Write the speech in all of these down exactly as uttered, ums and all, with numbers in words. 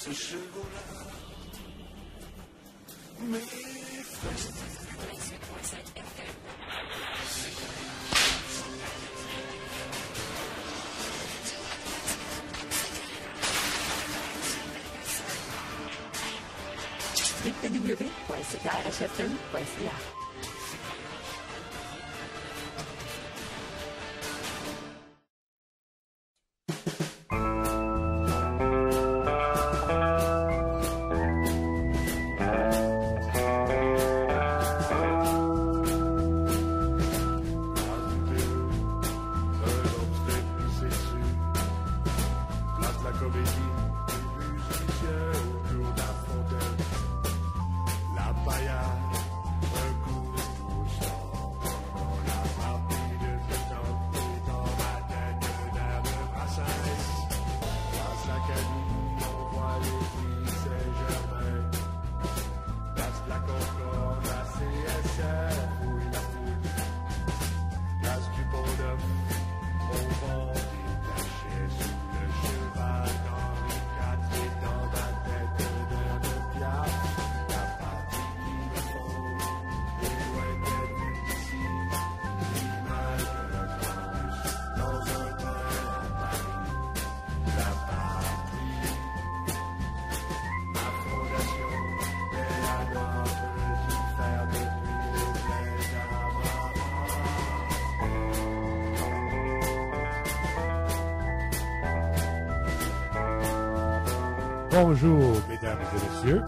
ces chevaux-là, mes frères. w w w point c k h f m point c a Bonjour, mesdames et messieurs.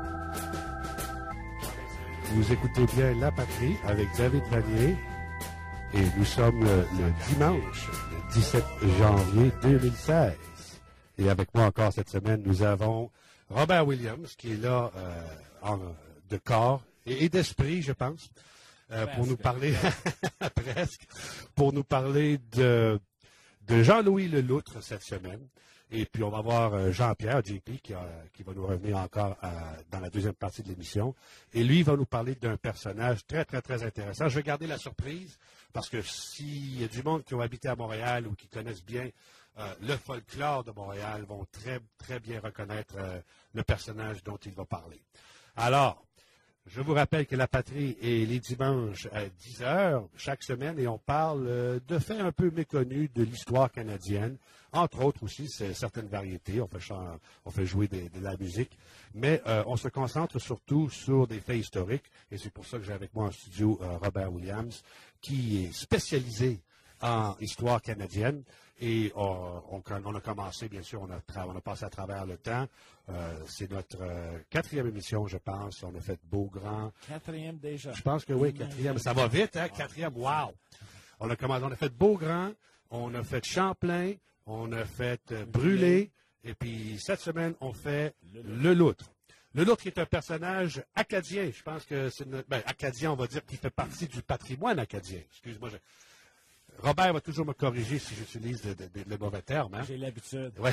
Vous écoutez bien La Patrie avec David Vanier et nous sommes le, le dimanche, le dix-sept janvier deux mille seize. Et avec moi encore cette semaine, nous avons Robert Williams qui est là euh, en, de corps et, et d'esprit, je pense, euh, pour nous parler, presque, pour nous parler de, de Jean-Louis Leloutre cette semaine. Et puis, on va voir Jean-Pierre, J P, qui, a, qui va nous revenir encore à, dans la deuxième partie de l'émission. Et lui, il va nous parler d'un personnage très, très, très intéressant. Je vais garder la surprise, parce que s'il y a du monde qui ont habité à Montréal ou qui connaissent bien euh, le folklore de Montréal, vont très, très bien reconnaître euh, le personnage dont il va parler. Alors, je vous rappelle que La Patrie est les dimanches à dix heures chaque semaine et on parle euh, de faits un peu méconnus de l'histoire canadienne. Entre autres aussi, c'est certaines variétés. On fait, chan- on fait jouer des- de la musique. Mais euh, on se concentre surtout sur des faits historiques. Et c'est pour ça que j'ai avec moi en studio euh, Robert Williams, qui est spécialisé en histoire canadienne. Et on, on, on a commencé, bien sûr, on a, tra- on a passé à travers le temps. Euh, c'est notre euh, quatrième émission, je pense. On a fait Beaugrand. Quatrième déjà. Je pense que oui, quatrième. Ça va vite, hein? Quatrième, wow! On a commencé, on a fait Beaugrand, on a fait Champlain, on a fait euh, Brûlé, et puis cette semaine, on fait Leloutre. Leloutre qui est un personnage acadien. Je pense que c'est notre, ben, acadien, on va dire, qui fait partie du patrimoine acadien. Excuse-moi, je... Robert va toujours me corriger si j'utilise de, de, de, le mauvais terme. Hein? J'ai l'habitude. Ouais.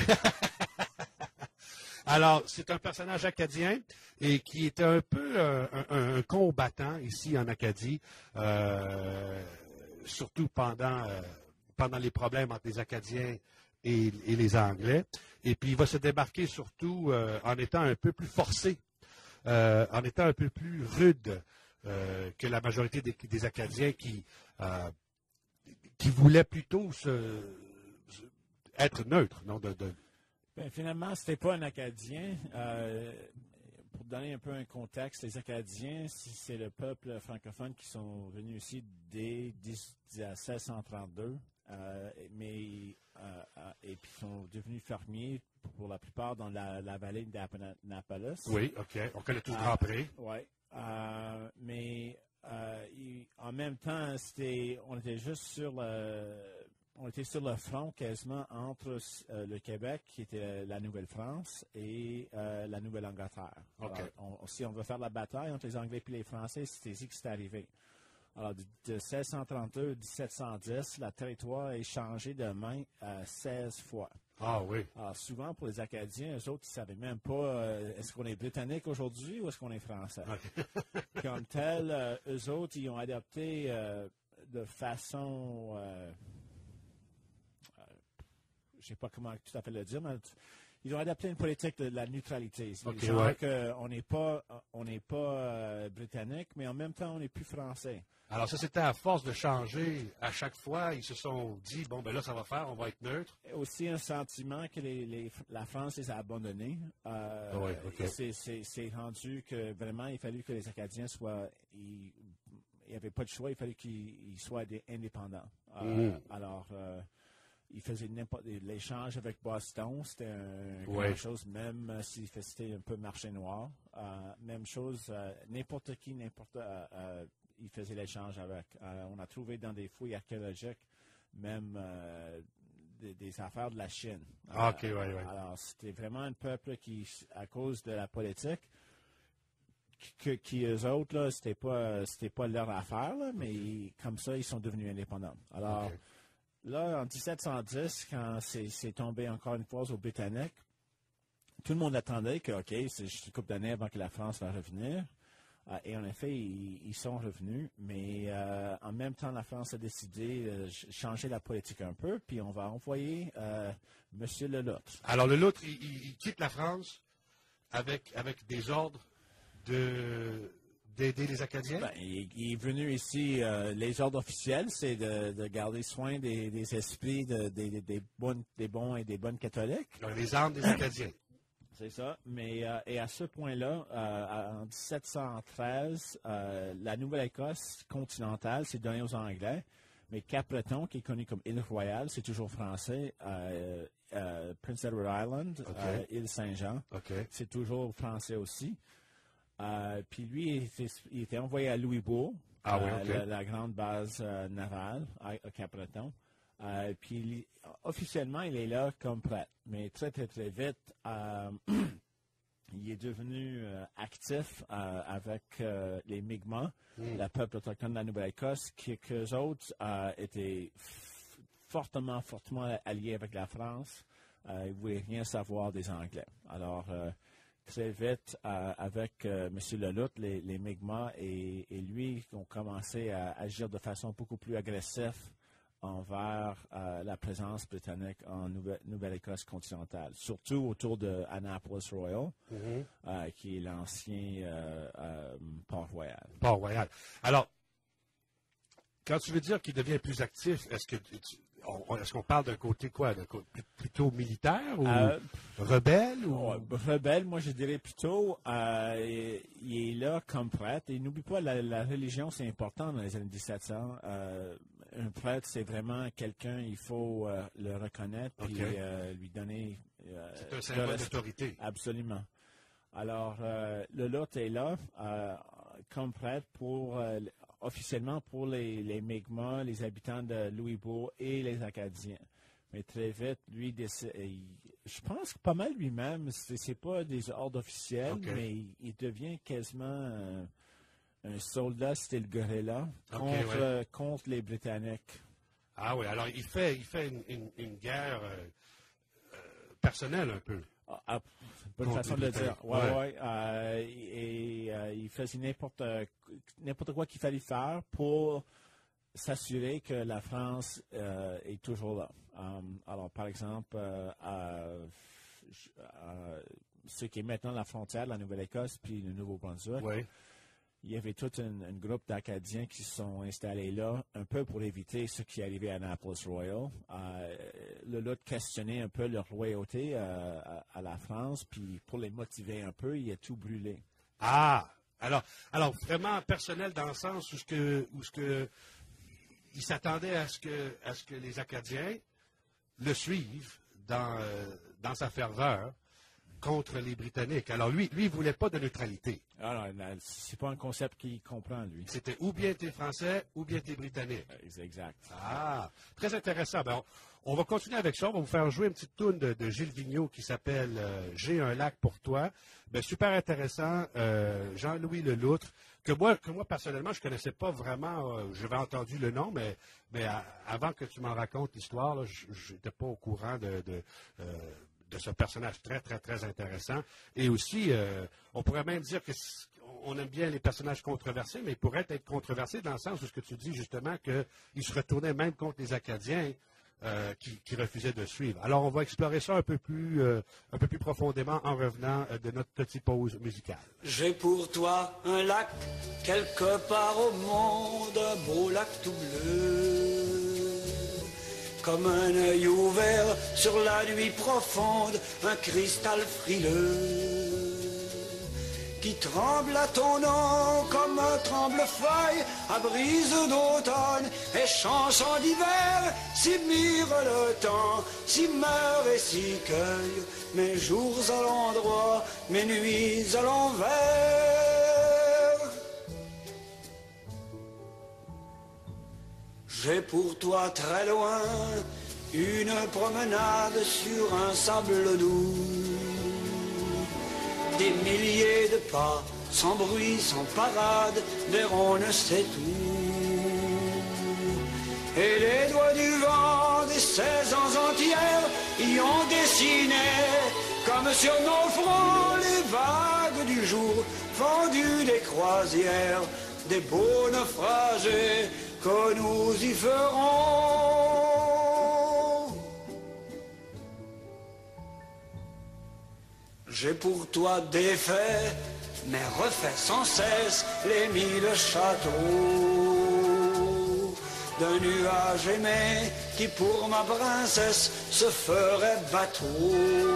Alors, c'est un personnage acadien et qui est un peu euh, un, un combattant ici en Acadie, euh, surtout pendant, euh, pendant les problèmes entre les Acadiens et, et les Anglais. Et puis, il va se démarquer surtout euh, en étant un peu plus forcé, euh, en étant un peu plus rude euh, que la majorité des, des Acadiens qui, euh, qui voulaient plutôt se, se, être neutres, non, de, de Ben, finalement, c'était pas un Acadien. Euh, pour donner un peu un contexte, les Acadiens, c'est le peuple francophone qui sont venus ici dès mille six cent trente-deux, euh, mais euh, et puis sont devenus fermiers pour la plupart dans la, la vallée d'Annapolis. Oui, OK. On connaît tout le Grand Prix. Oui. Euh, mais euh, il, en même temps, c'était, on était juste sur le On était sur le front quasiment entre euh, le Québec, qui était la Nouvelle-France, et euh, la Nouvelle-Angleterre. Okay. Alors, on, si on veut faire la bataille entre les Anglais et les Français, c'était ici que c'est arrivé. Alors, de, de seize cent trente-deux à dix-sept cent dix, le territoire est changé de main euh, seize fois. Ah oui. Alors, souvent, pour les Acadiens, eux autres, ils ne savaient même pas euh, est-ce qu'on est britannique aujourd'hui ou est-ce qu'on est français. Okay. Comme tel, euh, eux autres, ils ont adopté euh, de façon... Euh, je ne sais pas comment tout à fait le dire, mais ils ont adapté une politique de la neutralité. C'est Ok, genre ouais. qu'on n'est pas, on n'est pas euh, britannique, mais en même temps, on n'est plus français. Alors ça, c'était à force de changer à chaque fois. Ils se sont dit, bon, ben là, ça va faire, on va être neutre. Aussi un sentiment que les, les- la France les a abandonnés. Euh, Ah ouais, ok. c'est, c'est- c'est rendu que vraiment, il fallut que les Acadiens soient... ils- Il n'y avait pas de choix, il fallait qu'ils ils soient des indépendants. Euh, Mhm. Alors, euh, ils faisaient n'importe l'échange avec Boston, c'était un, Ouais. quelque chose, même euh, si c'était un peu marché noir. Euh, même chose, euh, n'importe qui, n'importe, euh, euh, ils faisaient l'échange avec. Euh, on a trouvé dans des fouilles archéologiques même euh, des, des affaires de la Chine. Ah, ok, Euh, ouais, ouais. Alors, c'était vraiment un peuple qui, à cause de la politique, que, qui eux autres, là, c'était pas, c'était pas leur affaire, là, mais ils- comme ça, ils sont devenus indépendants. Alors, Ok. là, en dix-sept cent dix, quand c'est, c'est tombé encore une fois aux Britanniques, tout le monde attendait que, OK, c'est juste une couple d'années avant que la France va revenir. Euh, et en effet, ils, ils sont revenus, mais euh, en même temps, la France a décidé de ch- changer la politique un peu, puis on va envoyer euh, M. Leloutre. Alors, le l'autre, il, il- il quitte la France avec, avec des ordres de, d'aider les Acadiens. Ben, il, il est venu ici, euh, les ordres officiels, c'est de, de garder soin des, des esprits de- des, des- des bonnes- des bons et des bonnes catholiques. Alors, les armes des Acadiens. C'est ça. Mais euh, et à ce point-là, euh, en dix-sept cent treize, euh, la Nouvelle-Écosse continentale s'est donnée aux Anglais. Mais Cap-Breton, qui est connu comme île Royale, c'est toujours français. Euh, euh, Prince Edward Island, OK. euh, île Saint-Jean, OK. c'est toujours français aussi. Euh, puis lui, il était, il était envoyé à Louisbourg, Ah oui, euh, OK. la, la grande base euh, navale à, à Cap-Breton. Euh, puis il- officiellement, il est là comme prêtre. Mais très, très, très vite, euh, il est devenu euh, actif euh, avec euh, les Mi'kmaq, Mm. le peuple autochtone de la Nouvelle-Écosse, qui qu'eux autres euh, étaient f- fortement, fortement alliés avec la France. Euh, ils ne voulaient rien savoir des Anglais. Alors, euh, très vite, euh, avec euh, M. Leloutre, les, les Mi'kmaq et, et lui ont commencé à agir de façon beaucoup plus agressive envers euh, la présence britannique en Nouvelle- Nouvelle-Écosse continentale, surtout autour de Annapolis Royal, Mhm. euh, qui est l'ancien euh, euh, Port-Royal. Port-Royal. Alors, quand tu veux dire qu'il devient plus actif, est-ce que tu- on- est-ce qu'on parle d'un côté quoi, d'un côté pl- plutôt militaire ou Euh, rebelle ou Ouais, rebelle, moi je dirais plutôt, euh, il il est là comme prêtre. Et n'oublie pas, la, la religion c'est important dans les années dix-sept cents. Euh, un prêtre c'est vraiment quelqu'un, il faut euh, le reconnaître puis Ok. euh, lui donner. euh, c'est un le symbole respect. d'autorité? Absolument. Alors, euh, le lot est là euh, comme prêtre pour euh, officiellement pour les, les Mi'kmaq, les habitants de Louisbourg et les Acadiens. Mais très vite, lui, décide- il- je pense que pas mal lui-même, c'est c'est pas des ordres officiels, Ok. mais il, il devient quasiment un, un soldat style guérilla Ok, contre, ouais. euh, contre les Britanniques. Ah oui, alors il fait, il fait une, une- une guerre euh, euh, personnelle un peu. Ah, ah, bonne Contre façon les de le dire. Britanniques, Ouais, ouais. ouais. euh, et euh, il faisait n'importe n'importe quoi qu'il fallait faire pour s'assurer que la France euh, est toujours là. Um, alors, par exemple, euh, euh, je- euh, ce qui est maintenant la frontière de la Nouvelle-Écosse puis le Nouveau-Brunswick, Oui. il y avait tout un, un groupe d'Acadiens qui se sont installés là, un peu pour éviter ce qui arrivait à Annapolis Royal. Euh, le lot questionnait un peu leur loyauté euh, à, à la France, puis pour les motiver un peu, il a tout brûlé. Ah, alors, alors vraiment personnel dans le sens où ce que, où ce que il s'attendait à ce que, à ce que les Acadiens le suivent dans, euh, dans sa ferveur contre les Britanniques. Alors lui, lui, il voulait pas de neutralité. Alors, là, c'est pas un concept qu'il comprend, lui. C'était ou bien t'es Français, ou bien t'es Britannique. C'est exact. Ah, très intéressant. Ben, on, on va continuer avec ça. On va vous faire jouer une petite toune de, de Gilles Vigneault qui s'appelle euh, J'ai un lac pour toi. Ben, super intéressant. Euh, Jean-Louis Leloutre, que moi, que moi personnellement, je connaissais pas vraiment. Euh, J'avais entendu le nom, mais, mais à- avant que tu m'en racontes l'histoire, là, je n'étais pas au courant de, de, euh, de ce personnage très, très, très intéressant. Et aussi, euh, on pourrait même dire que c- on aime bien les personnages controversés, mais il pourrait être controversé dans le sens où ce que tu dis justement qu'il se retournait même contre les Acadiens euh, qui, qui refusaient de suivre. Alors, on va explorer ça un peu plus, euh, un peu plus profondément en revenant euh, de notre petite pause musicale. J'ai pour toi un lac, quelque part au monde, un beau lac tout bleu. Comme un œil ouvert sur la nuit profonde, un cristal frileux. Qui tremble à ton nom comme un tremble-feuille à brise d'automne et chanson d'hiver, si mire le temps, si meurt et si cueille, mes jours à l'endroit, mes nuits à l'envers. J'ai pour toi très loin une promenade sur un sable doux. Des milliers de pas, sans bruit, sans parade, vers on ne sait où. Et les doigts du vent des saisons entières y ont dessiné, comme sur nos fronts, les vagues du jour, fendues des croisières, des beaux naufragés que nous y ferons. J'ai pour toi défait, mais refait sans cesse les mille châteaux d'un nuage aimé qui pour ma princesse se ferait bateau,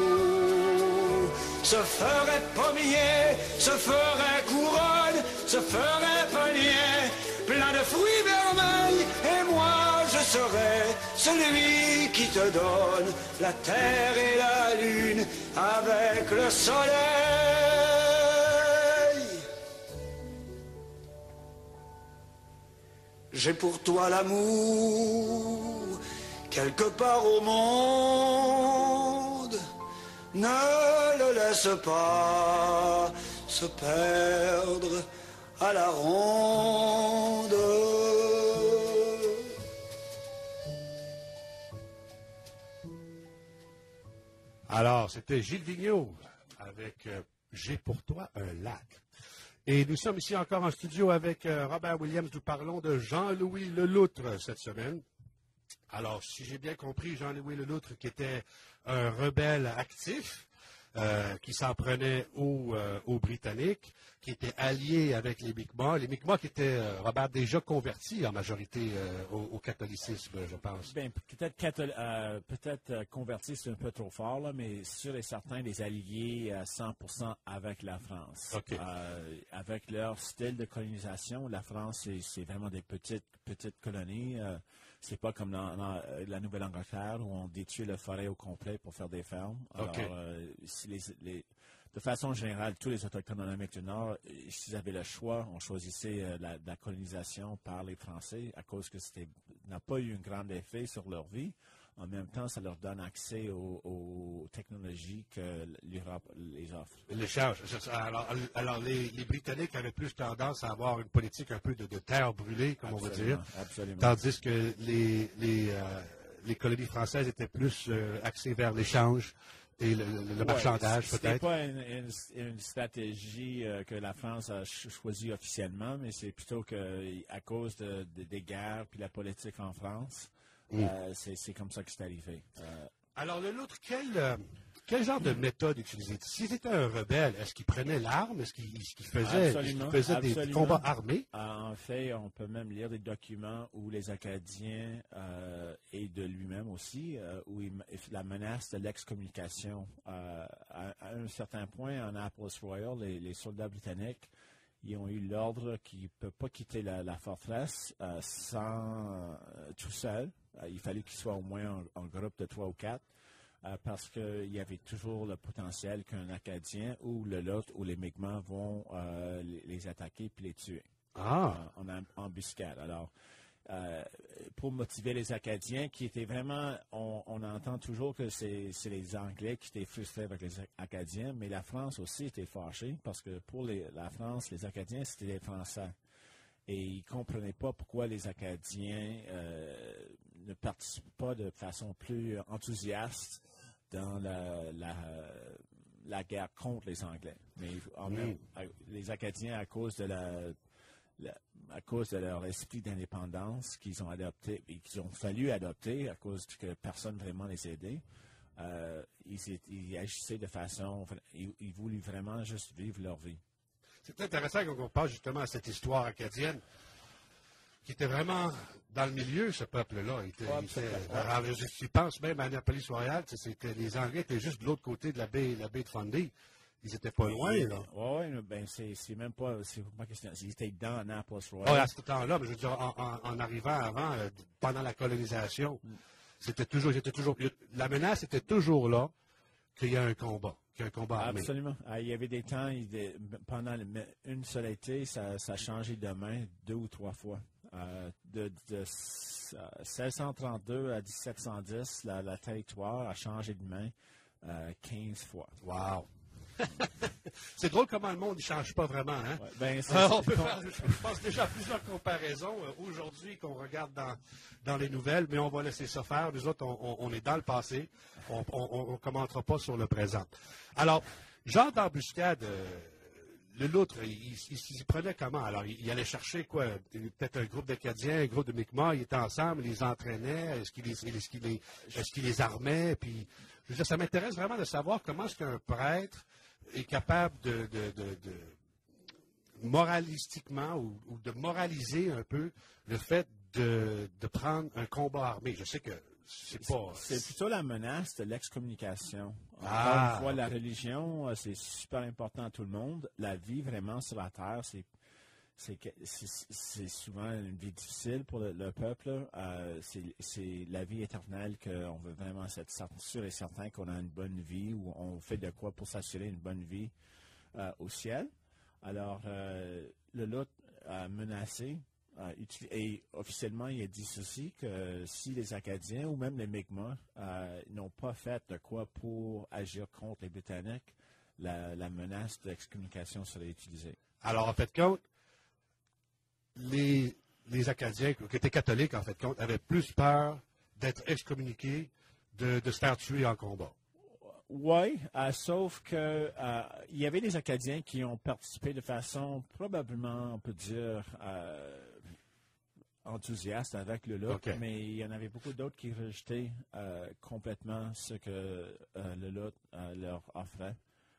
se ferait pommier, se ferait couronne, se ferait panier, plein de fruits vermeils, et moi je serai celui qui te donne la terre et la lune avec le soleil. J'ai pour toi l'amour quelque part au monde, ne le laisse pas se perdre à la ronde. Alors, c'était Gilles Vigneault avec euh, J'ai pour toi un lac. Et nous sommes ici encore en studio avec euh, Robert Williams. Nous parlons de Jean-Louis Leloutre cette semaine. Alors, si j'ai bien compris, Jean-Louis Leloutre qui était un rebelle actif, euh, qui s'en prenait aux, euh, aux Britanniques, qui était allié avec les Mi'kmaq. Les Mi'kmaq qui étaient, euh, Robert, déjà convertis en majorité euh, au, au catholicisme, je pense. Ben, peut-être cathol- euh, peut-être euh, converti, c'est un peu trop fort, là, mais sûr et certain, les alliés à cent pour cent avec la France. OK. Euh, avec leur style de colonisation, la France, c'est, c'est vraiment des petites, petites colonies. Euh, c'est pas comme dans, dans la Nouvelle-Angleterre où on détruit la forêt au complet pour faire des fermes. Alors, OK. euh, si les, les, de façon générale, tous les Autochtones en Amérique du Nord, s'ils avaient le choix, on choisissait euh, la, la colonisation par les Français à cause que c'était n'a pas eu un grand effet sur leur vie. En même temps, ça leur donne accès aux, aux technologies que l'Europe les offre. L'échange. Alors, alors les, les Britanniques avaient plus tendance à avoir une politique un peu de, de terre brûlée, comme Absolument, on va dire. absolument. Tandis que les, les, euh, les colonies françaises étaient plus euh, axées vers l'échange et le, le, le marchandage, ouais, c'était peut-être. pas une, une, une stratégie euh, que la France a ch- choisie officiellement, mais c'est plutôt que à cause de, de- des guerres puis la politique en France, Mm. euh, c'est, c'est comme ça que c'est arrivé. Euh, Alors, le l'autre, quel, euh, quel genre de méthode utilisait-il? S'il était un rebelle, est-ce qu'il prenait l'arme? Est-ce qu'il, est-ce qu'il faisait, est-ce qu'il Absolument, faisait des, des absolument. combats armés? En fait, on peut même lire des documents où les Acadiens euh, et de lui-même aussi, euh, où il, la menace de l'excommunication. Euh, à, à un certain point, en Annapolis Royal, les, les soldats britanniques, ils ont eu l'ordre qu'ils ne peuvent pas quitter la, la forteresse euh, sans euh, tout seul. Euh, il fallait qu'ils soient au moins en, en groupe de trois ou quatre. Euh, parce qu'il y avait toujours le potentiel qu'un Acadien ou le Lot ou les Mi'kmaq vont euh, les, les attaquer puis les tuer Ah, en, en embuscade. Alors, euh, pour motiver les Acadiens, qui étaient vraiment, on, on entend toujours que c'est, c'est les Anglais qui étaient frustrés avec les Acadiens, mais la France aussi était fâchée parce que pour les, la France, les Acadiens, c'était les Français. Et ils ne comprenaient pas pourquoi les Acadiens euh, ne participent pas de façon plus enthousiaste dans la, la, la guerre contre les Anglais. Mais en même, les Acadiens, à cause de la, le, à cause de leur esprit d'indépendance qu'ils ont adopté et qu'ils ont fallu adopter à cause que personne vraiment les aidait. Euh, ils, ils agissaient de façon, ils, ils voulaient vraiment juste vivre leur vie. C'est intéressant quand on parle justement à cette histoire acadienne, qui était vraiment dans le milieu, ce peuple-là. Il était, Ouais, il était, ouais. alors, je, je pense même à Annapolis-Royal, c'était, les Anglais étaient juste de l'autre côté de la baie, la baie de Fundy. Ils n'étaient pas loin, là. Oui, oui, ben c'est, c'est même pas, c'est pas question. Ils étaient dans Annapolis Oh, Royal. à ce temps-là, mais je veux dire, en, en, en arrivant avant, euh, pendant la colonisation, mm. c'était toujours, c'était toujours, la menace était toujours là qu'il y a un combat. Un combat armé. Absolument. Ah, il y avait des temps, il, pendant une seule été, ça, ça a changé de main deux ou trois fois. Euh, de, de seize cent trente-deux à dix-sept cent dix, la, la territoire a changé de main euh, quinze fois. Wow! C'est drôle comment le monde ne change pas vraiment. Hein? Ouais, ben, c'est, euh, c'est, on peut faire, je pense déjà à plusieurs comparaisons euh, aujourd'hui qu'on regarde dans, dans les nouvelles, mais on va laisser ça faire. Nous autres, on, on, on est dans le passé. On ne commentera pas sur le présent. Alors, genre d'embuscade, euh, le loutre, il, il, il s'y prenait comment? Alors, il, il allait chercher quoi? Peut-être un groupe d'Acadiens, un groupe de Mi'kmaq, ils étaient ensemble, ils les entraînaient, est-ce qu'ils les, est-ce qu'ils les, est-ce qu'ils les armaient? Puis, je veux dire, ça m'intéresse vraiment de savoir comment est-ce qu'un prêtre est capable de, de, de, de moralistiquement ou, ou de moraliser un peu le fait de, de prendre un combat armé. Je sais que c'est pas... C'est plutôt la menace de l'excommunication. Ah, Encore une fois, okay. La religion, c'est super important à tout le monde. La vie vraiment sur la terre, c'est c'est, c'est, c'est souvent une vie difficile pour le, le peuple. Euh, c'est, c'est la vie éternelle qu'on veut vraiment être sûr et certain qu'on a une bonne vie ou on fait de quoi pour s'assurer une bonne vie euh, au ciel. Alors, euh, le lot a menacé. Euh, et officiellement, il a dit ceci, que si les Acadiens ou même les Mi'kmaq euh, n'ont pas fait de quoi pour agir contre les Britanniques, la, la menace d'excommunication serait utilisée. Alors, en fait, compte, les, les Acadiens qui étaient catholiques, en fait, compte, avaient plus peur d'être excommuniqués, de, de se faire tuer en combat. Oui, euh, sauf que euh, il y avait des Acadiens qui ont participé de façon probablement, on peut dire, euh, enthousiaste avec le lot, okay. Mais il y en avait beaucoup d'autres qui rejetaient euh, complètement ce que euh, le lot euh, leur offrait.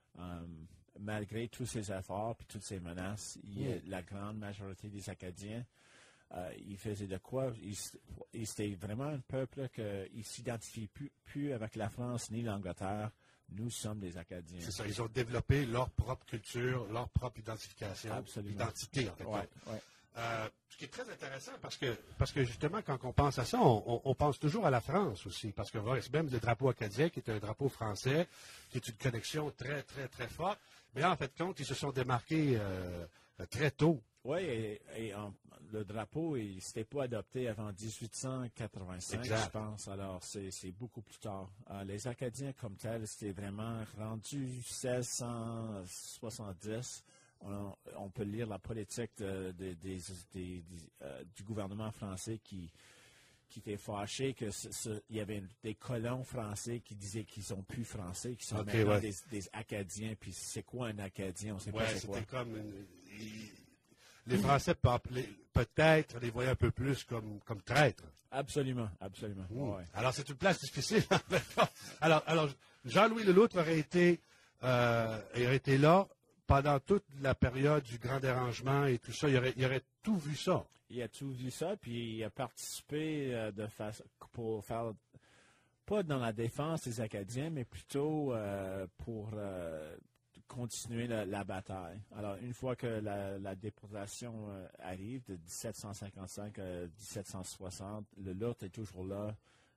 Um, malgré tous ces efforts et toutes ces menaces, il y a, la grande majorité des Acadiens, euh, ils faisaient de quoi? Ils, ils, c'était vraiment un peuple qui ne s'identifie plus, plus avec la France ni l'Angleterre. Nous sommes des Acadiens. C'est ça, ils ont développé leur propre culture, leur propre identification, Absolument. Identité, en fait. Ouais, ouais. Euh, ce qui est très intéressant parce que, parce que justement, quand on pense à ça, on, on, on pense toujours à la France aussi. Parce que même le drapeau acadien, qui est un drapeau français, qui est une connexion très, très, très forte. Mais là, en fait, compte, ils se sont démarqués euh, très tôt. Oui, et, et en, le drapeau, il ne s'était pas adopté avant dix-huit cent quatre-vingt-cinq, exact. Je pense. Alors, c'est, c'est beaucoup plus tard. Euh, les Acadiens, comme tels, c'était vraiment rendu seize cent soixante-dix. On, on peut lire la politique de, de, des, des, des, euh, du gouvernement français qui, qui était fâché qu'il y avait des colons français qui disaient qu'ils sont plus français, qui sont okay, maintenant ouais. des, des Acadiens. Puis c'est quoi un Acadien? On sait ouais, pas c'est quoi. Comme une, il, les Français peut-être les voyaient un peu plus comme, comme traîtres. Absolument, absolument. Mmh. Ouais. Alors c'est une place difficile. alors, alors Jean-Louis Leloutre aurait été, euh, aurait été là pendant toute la période du grand dérangement et tout ça, il aurait, il aurait tout vu ça. Il a tout vu ça, puis il a participé euh, de façon pour faire, pas dans la défense des Acadiens, mais plutôt euh, pour euh, continuer la, la bataille. Alors, une fois que la, la déportation euh, arrive de dix-sept cent cinquante-cinq à dix-sept cent soixante, le lot est toujours là.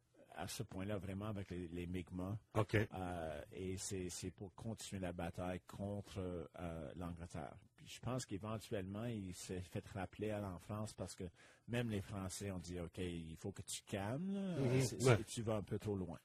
À ce point-là, vraiment, avec les, les Mi'kmaq. Okay. Euh, et c'est, c'est pour continuer la bataille contre euh, l'Angleterre. Puis je pense qu'éventuellement, il s'est fait rappeler à en France parce que même les Français ont dit, OK, il faut que tu calmes, là. Mm-hmm. c'est, ouais. c'est, tu vas un peu trop loin.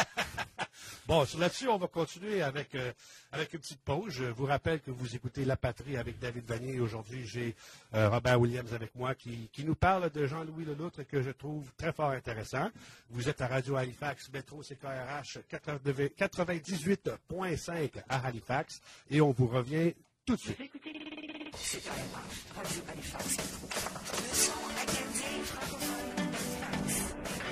Bon, là-dessus, on va continuer avec, euh, avec une petite pause. Je vous rappelle que vous écoutez La Patrie avec David Vanier. Aujourd'hui, j'ai euh, Robert Williams avec moi qui, qui nous parle de Jean-Louis Leloutre que je trouve très fort intéressant. Vous êtes à Radio Halifax, Métro C K R H quatre-vingt-dix-huit point cinq à Halifax et on vous revient tout de suite. Super Halifax, Radio Halifax. Le son acadien francophone d'Halifax.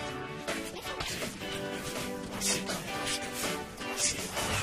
C'est dans l'âge de feu. C'est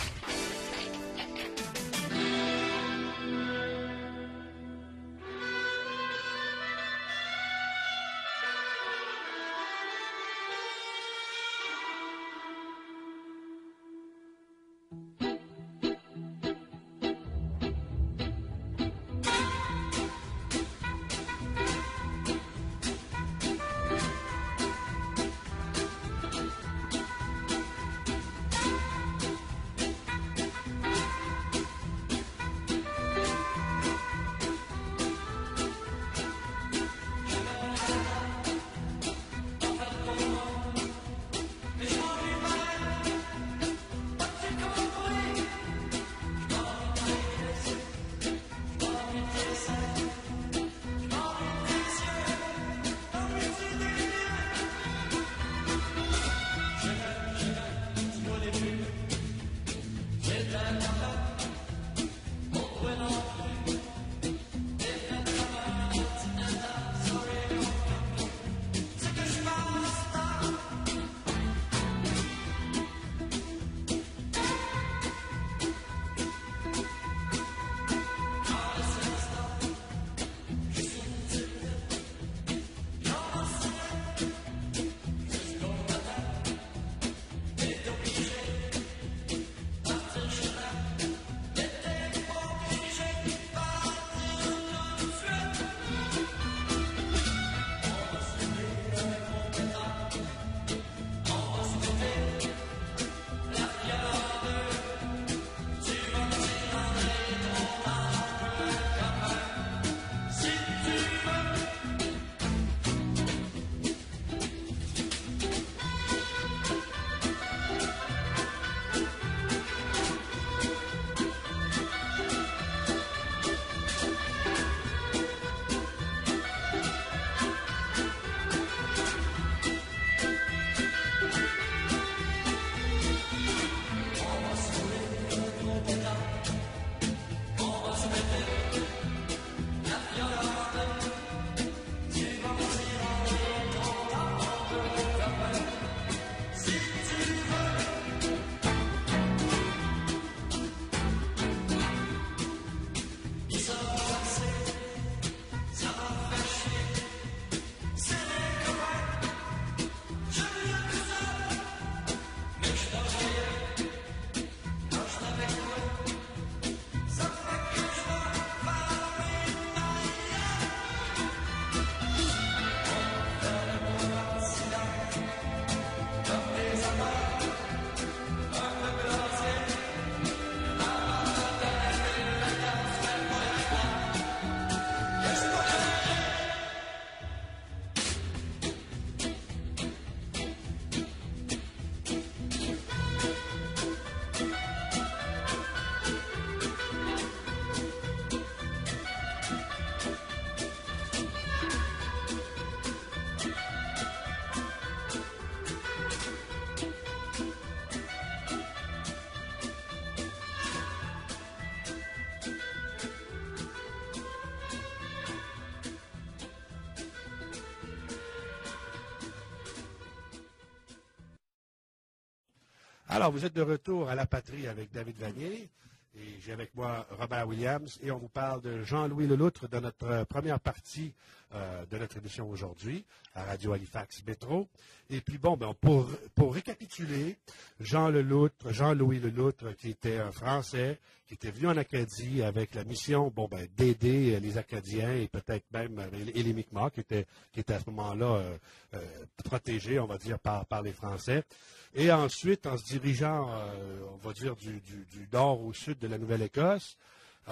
Alors, vous êtes de retour à la patrie avec David Vanier et j'ai avec moi Robert Williams et on vous parle de Jean-Louis Leloutre dans notre première partie euh, de notre émission aujourd'hui à Radio Halifax Métro. Et puis bon, ben, pour, pour récapituler, Jean Leloutre, Jean-Louis Leloutre, qui était un Français, qui était venu en Acadie avec la mission bon, ben, d'aider les Acadiens et peut-être même et les Mi'kmaq, qui étaient, qui étaient à ce moment-là euh, euh, protégés, on va dire, par, par les Français. Et ensuite, en se dirigeant, euh, on va dire, du, du, du nord au sud de la Nouvelle-Écosse, euh,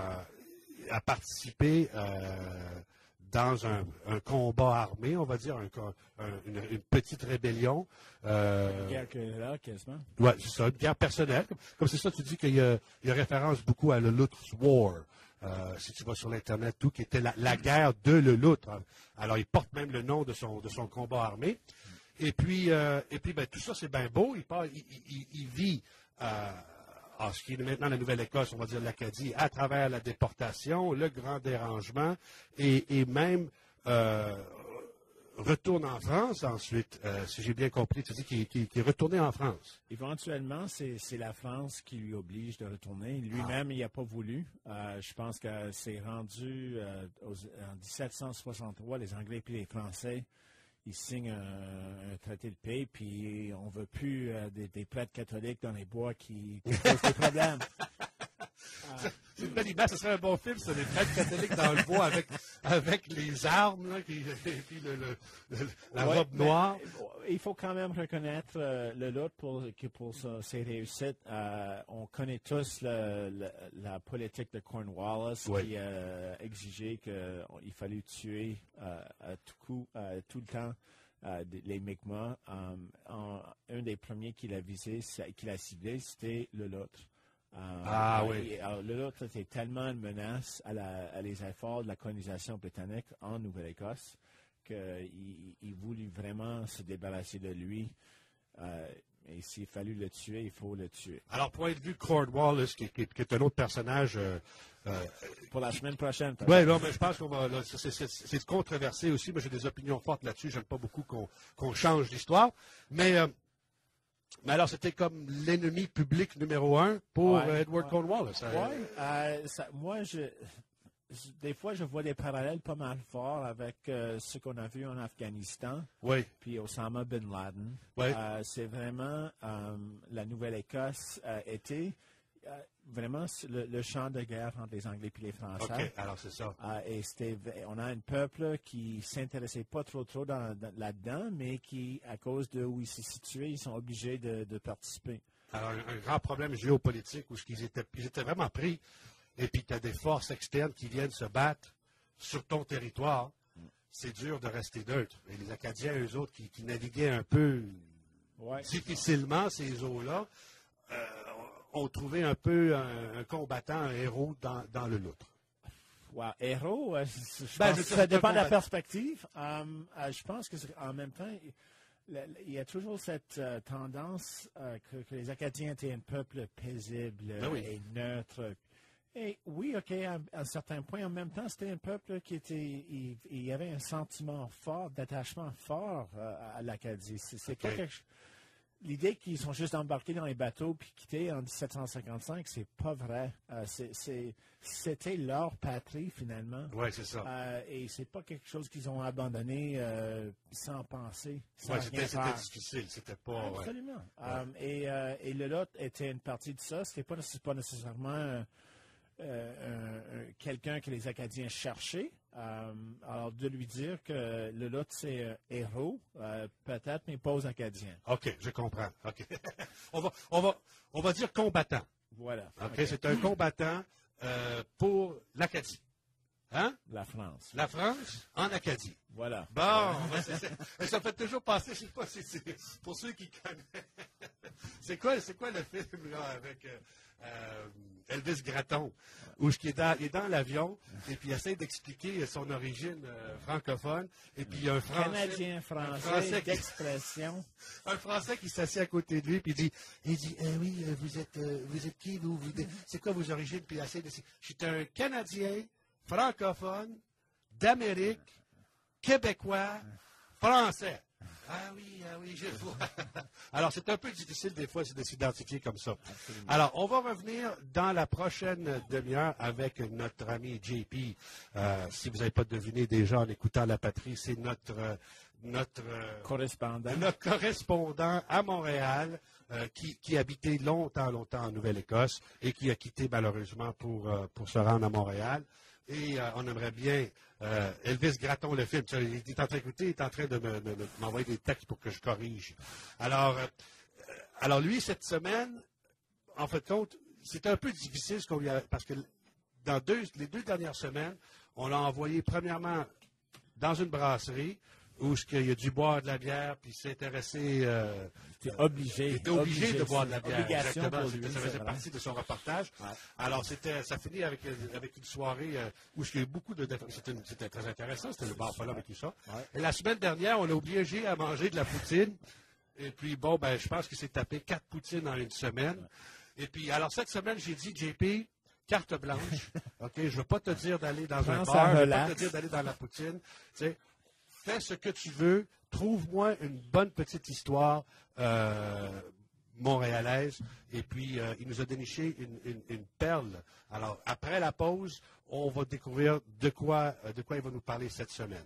a participé euh, dans un, un combat armé, on va dire, un, un, une, une petite rébellion. Euh, une guerre que là, quasiment. Oui, c'est ça, une guerre personnelle. Comme c'est ça, tu dis qu'il y a, il y a référence beaucoup à le Leloutr's War. Euh, si tu vas sur l'Internet, tout, qui était la, la guerre de Leloutre. Alors, il porte même le nom de son, de son combat armé. Et puis, euh, et puis ben, tout ça, c'est bien beau. Il, part, il, il, il vit euh, à ce qui est maintenant la Nouvelle-Écosse, on va dire l'Acadie, à travers la déportation, le grand dérangement, et, et même euh, retourne en France ensuite, euh, si j'ai bien compris, tu dis qu'il qu'il- qu'il est retourné en France. Éventuellement, c'est c'est la France qui lui oblige de retourner. Lui-même, il n'a pas voulu. Euh, je pense que c'est rendu euh, aux- en dix-sept cent soixante-trois, les Anglais et les Français, ils signent un, un traité de paix, puis on ne veut plus euh, des, des prêtres catholiques dans les bois qui, qui posent des problèmes. C'est une belle image, ce serait un bon film, c'est des prêtres catholiques dans le bois avec, avec les armes, là, qui, et puis le, le- le- la Ouais, robe mais, noire. euh, il faut quand même reconnaître euh, le lot pour, que pour sa- ses réussites. Euh, on connaît tous le- le- la politique de Cornwallis Oui. qui a exigé qu'il fallait tuer euh, à tout coup, euh, tout le temps, euh, des- les Mi'kmaq. Euh, en- un des premiers qu'il a visé, c'est- qu'il a ciblé, c'était le Lot. Euh, Ah euh, oui. et, alors, le Lot était tellement une menace à, la, à les efforts de la colonisation britannique en Nouvelle-Écosse qu'il il, il voulut vraiment se débarrasser de lui. Euh, et s'il fallut le tuer, il faut le tuer. Alors, point de vue Cornwallis, qui, qui- qui est un autre personnage. Euh, euh, Pour la semaine prochaine, peut-être. oui, non, mais je pense qu'on va. là, c'est- c'est- c'est c'est controversé aussi. Moi, j'ai des opinions fortes là-dessus. J'aime pas beaucoup qu'on qu'on change l'histoire. Mais, euh, mais alors, c'était comme l'ennemi public numéro un pour Ouais, euh, Edward ouais. Cornwallis. Euh, Ouais, euh, ça- moi, je, je- des fois, je vois des parallèles pas mal forts avec euh, ce qu'on a vu en Afghanistan, Oui, puis Osama Bin Laden. Ouais. Euh, c'est vraiment euh, la Nouvelle-Écosse euh, était euh, vraiment le, le champ de guerre entre les Anglais et les Français. OK. Alors, c'est ça. Euh, et c'était, on a un peuple qui s'intéressait pas trop trop dans- dans- là-dedans, mais qui, à cause de où ils se situaient, ils sont obligés de, de participer. Alors, un, un grand problème géopolitique où ils étaient, ils étaient vraiment pris. Et puis, tu as des forces externes qui viennent se battre sur ton territoire. C'est dur de rester neutre. Et les Acadiens, eux autres, qui, qui naviguaient un peu Ouais. difficilement ces eaux-là, euh, ont trouvé un peu un, un combattant, un héros dans, dans le loutre. Wow, héros, euh, je- je Ben, pense je que sais, ça c'est dépend un de la combat. perspective. Euh, euh, je pense que c'est- en même temps, il- le- il y a toujours cette euh, tendance euh, que, que les Acadiens étaient un peuple paisible Ben oui. et neutre. Et oui, OK, à, à un certain point, en même temps, c'était un peuple qui était, il, il y avait un sentiment fort, d'attachement fort euh, à l'Acadie. C'est c'est pas OK. quelque chose- L'idée qu'ils sont juste embarqués dans les bateaux puis quittés en dix-sept cent cinquante-cinq, c'est pas vrai. Euh, c'est- c'est- C'était leur patrie, finalement. Oui, c'est ça. Euh, et c'est pas quelque chose qu'ils ont abandonné euh, sans penser, sans Ouais, rien c'était, c'était faire. difficile. C'était pas. ouais. Absolument. Euh, et, euh, et le lot était une partie de ça. C'était pas, nécess- pas nécessairement euh, euh, un- un- quelqu'un que les Acadiens cherchaient. Euh, alors, de lui dire que le lot, c'est un héros, euh, peut-être, mais pas aux Acadiens. OK, je comprends. OK. on, va, on, va, on va dire combattant. Voilà. OK, OK. c'est un combattant euh, pour l'Acadie. Hein? La France. La France en Acadie. Voilà. Bon, ben, c'est- c'est- ça me fait toujours passer, je sais pas si c'est pour ceux qui connaissent. C'est quoi, c'est quoi le film là avec euh, euh, Elvis Gratton, où il est dans, il est dans l'avion et puis il essaie d'expliquer son origine euh, francophone et puis il y a un Français, Canadien un français Français qui- d'expression. un Français qui s'assied à côté de lui, puis il dit, il dit, Eh oui, euh, vous êtes, euh, vous êtes qui, vous, vous c'est quoi vos origines? Puis il essaie de, je suis un Canadien francophone d'Amérique, québécois, français. Ah oui, ah oui, je vois. Alors, c'est un peu difficile des fois de s'identifier comme ça. Alors, on va revenir dans la prochaine demi-heure avec notre ami J P. Euh, si vous n'avez pas deviné déjà en écoutant La Patrie, c'est notre, euh, notre, euh, Correspondant. notre correspondant à Montréal, euh, qui, qui habitait longtemps, longtemps en Nouvelle-Écosse et qui a quitté malheureusement pour, euh, pour se rendre à Montréal. Et euh, on aimerait bien euh, Elvis Gratton, le film. Tu sais, il est en train d'écouter, il est en train de me- me- me- m'envoyer des textes pour que je corrige. Alors, euh, alors lui, cette semaine, en fait compte, c'était un peu difficile ce qu'on lui a, parce que dans deux, les deux dernières semaines, on l'a envoyé premièrement dans une brasserie où ce qu'il a dû boire de la bière puis s'intéresser. Euh, T'es obligé. il était obligé, de boire de la c'est bière. Obligation Exactement. pour C'était- lui. ça c'est faisait vrai. partie de son reportage. Ouais. Alors, c'était, ça finit avec, euh, avec une soirée euh, où il y a eu beaucoup de. C'était, une- c'était très intéressant. C'était le bar Follum et tout ça. Ouais. Et la semaine dernière, on l'a obligé à manger de la poutine. Et puis, bon, ben, je pense qu'il s'est tapé quatre poutines en une semaine. Et puis, alors, cette semaine, j'ai dit, J P, carte blanche. OK, je ne veux pas te dire d'aller dans un bar, je ne veux pas te dire d'aller dans la poutine. Tu sais, fais ce que tu veux. Trouve-moi une bonne petite histoire euh, montréalaise. Et puis, euh, il nous a déniché une, une, une perle. Alors, après la pause, on va découvrir de quoi, de quoi il va nous parler cette semaine.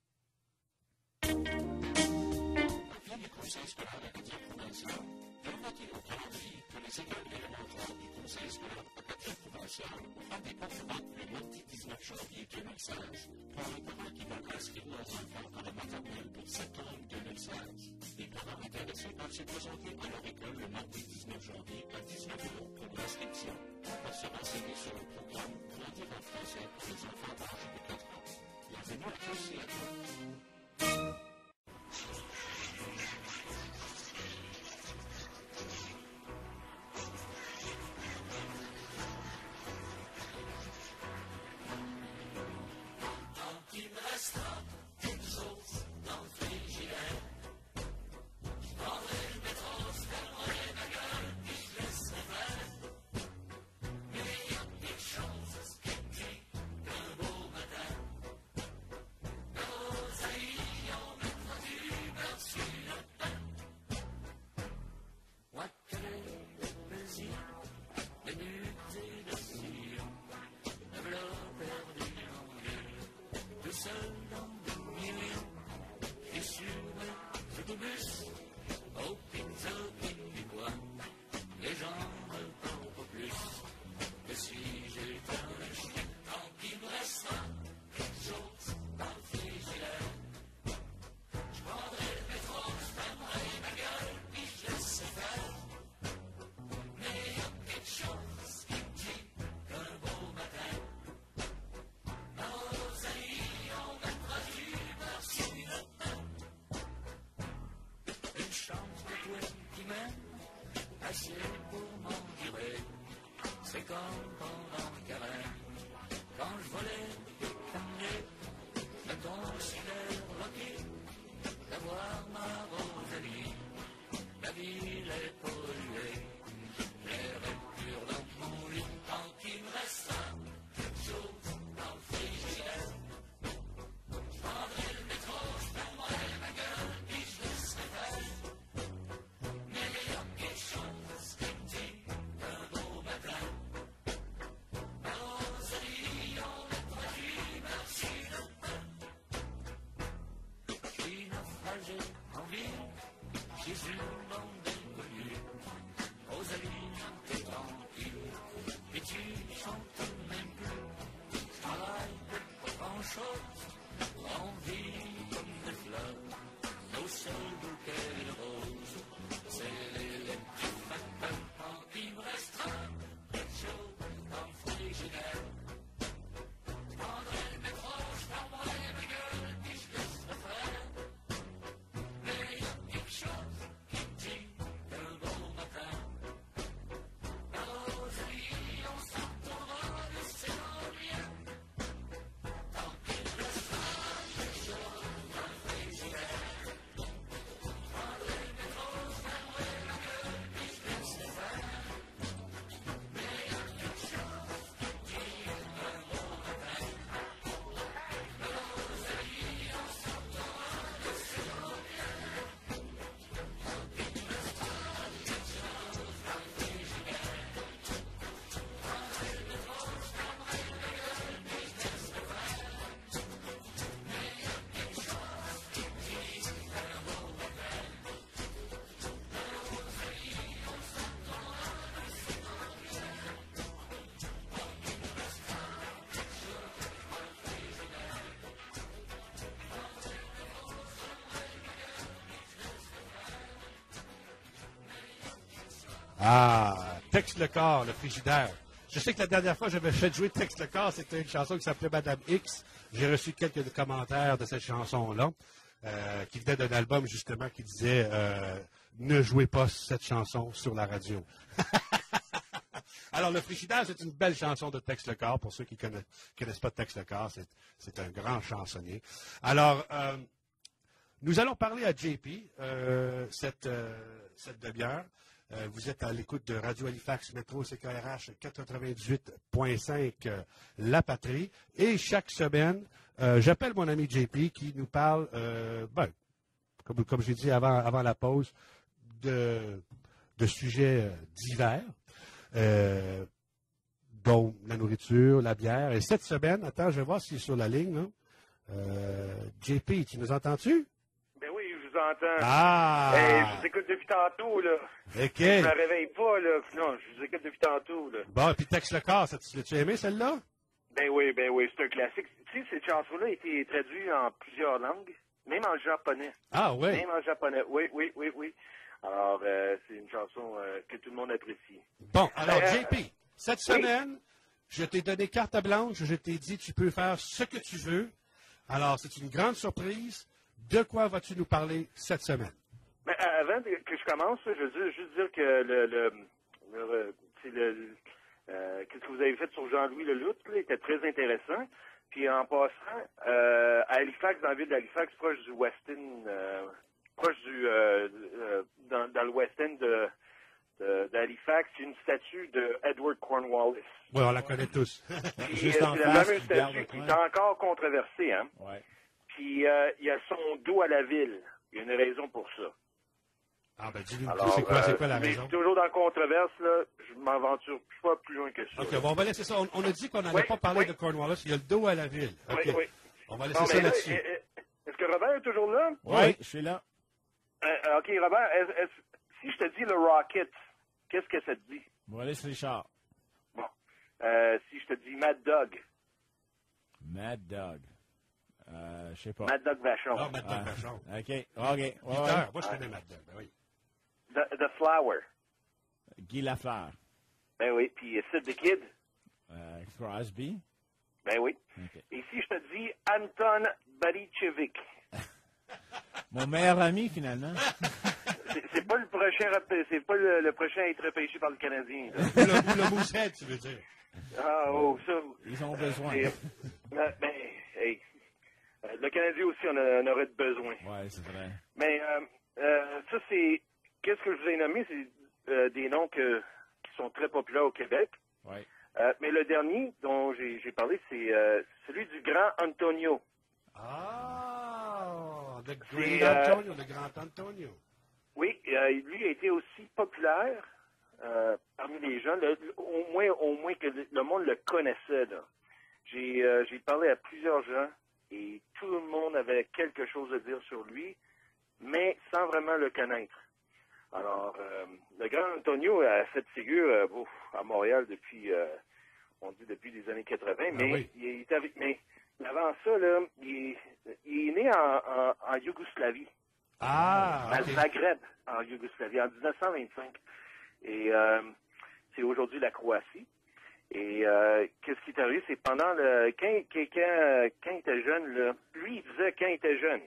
Ah, Texte le corps, le frigidaire. Je sais que la dernière fois, j'avais fait jouer Texte le corps, c'était une chanson qui s'appelait Madame X. J'ai reçu quelques commentaires de cette chanson-là, euh, qui venait d'un album, justement, qui disait euh, « Ne jouez pas cette chanson sur la radio ». Alors, le frigidaire, c'est une belle chanson de Texte le corps. Pour ceux qui ne connaissent, connaissent pas Texte le corps, c'est, c'est un grand chansonnier. Alors, euh, nous allons parler à J P euh, cette, euh, cette demi-heure. Euh, vous êtes à l'écoute de Radio Halifax Métro C K R H quatre-vingt-dix-huit point cinq, euh, La Patrie. Et chaque semaine, euh, j'appelle mon ami J P qui nous parle, euh, ben, comme, comme j'ai dit avant, avant la pause, de, de sujets euh, divers, euh, dont la nourriture, la bière. Et cette semaine, attends, je vais voir s'il est sur la ligne. Là. Euh, J P, tu nous entends-tu? Ben oui, je vous entends. Ah! Hey, je vous écoute depuis tantôt, là. OK. Je me réveille pas, là. Non, je vous écoute depuis tantôt, là. Bon, puis Texte le corps, ça, tu l'as-tu aimé, celle-là? Ben oui, ben oui, c'est un classique. Tu sais, cette chanson-là a été traduite en plusieurs langues, même en japonais. Ah, oui. Même en japonais, oui, oui, oui, oui. Alors, euh, c'est une chanson euh, que tout le monde apprécie. Bon, alors, Euh, J P, cette oui. semaine, je t'ai donné carte blanche, je t'ai dit, tu peux faire ce que tu veux. Alors, c'est une grande surprise. De quoi vas-tu nous parler cette semaine? Mais euh, avant que je commence, je veux juste dire que le, le, le, c'est le euh, qu'est-ce que vous avez fait sur Jean-Louis Leloup, là, était très intéressant. Puis en passant, euh, à Halifax, dans la ville d'Halifax, proche du West End, euh, proche du euh, euh, dans, dans le West End de, de, d'Halifax, il y a une statue de Edward Cornwallis. Oui, on la connaît tous. Puis, Juste euh, en c'est la face, même qui garde statue le qui coin. est encore controversée, hein. Ouais. Puis euh, il y a son dos à la ville. Il y a une raison pour ça. Ah, ben, dis-nous, Alors, c'est quoi, c'est quoi la euh, mais raison? toujours dans la controverse, là, je m'aventure pas plus loin que ça. OK, là. bon, on va laisser ça. On, on a dit qu'on n'allait Oui, pas parler oui. de Cornwallis. Il y a le dos à la ville. OK. Oui, oui. On va laisser Non, ça mais là, là-dessus. est- est- est-ce que Robert est toujours là? Oui, je suis là. Euh, OK, Robert, est-ce- est-ce- si je te dis le Rocket, qu'est-ce que ça te dit? Maurice Richard. Bon. Euh, si je te dis Mad Dog, Mad Dog. Euh, je sais pas. Mad Dog Vachon, Ah, Mad Dog Ah, Vachon. OK. OK. Ouais, Peter, ouais. moi, je connais Mad Dog. Ben oui. The, The Flower, Guy Lafleur. ben oui, puis Sid the Kid, Euh, Crosby. ben oui. OK. Et si je te dis Anton Baricevic, Mon meilleur ami, finalement. c'est c'est pas le prochain, rep- c'est pas le, le prochain à être repêché par le Canadien. là. Ou le, ou le Moosehead, tu veux dire. Ah, oh, ça. Ils ont besoin. c'est- Ben, ben, hey, euh, le Canadien aussi, on, a- on aurait besoin. Ouais, c'est vrai. Mais euh, euh, ça, c'est... Qu'est-ce que je vous ai nommé? C'est euh, des noms que, qui sont très populaires au Québec. Ouais. Euh, mais le dernier dont j'ai j'ai parlé, c'est euh, celui du grand Antonio. Ah, le C'est, Grand euh, Antonio, le Grand Antonio. Oui, euh, lui a été aussi populaire euh, parmi les gens, le- au moins au moins que le, le monde le connaissait. là. J'ai euh, j'ai parlé à plusieurs gens et tout le monde avait quelque chose à dire sur lui, mais sans vraiment le connaître. Alors, euh, le grand Antonio a cette figure euh, ouf, à Montréal depuis, euh, on dit depuis les années quatre-vingts, mais oui. il est avec, mais avant ça, là, il, est, il est né en, en, en Yougoslavie. Ah, À OK. Zagreb, en Yougoslavie, en dix-neuf cent vingt-cinq. Et euh, c'est aujourd'hui la Croatie. Et euh, qu'est-ce qui est arrivé, c'est pendant le... Quand, quand, quand, quand il était jeune, là, lui, il disait quand il était jeune.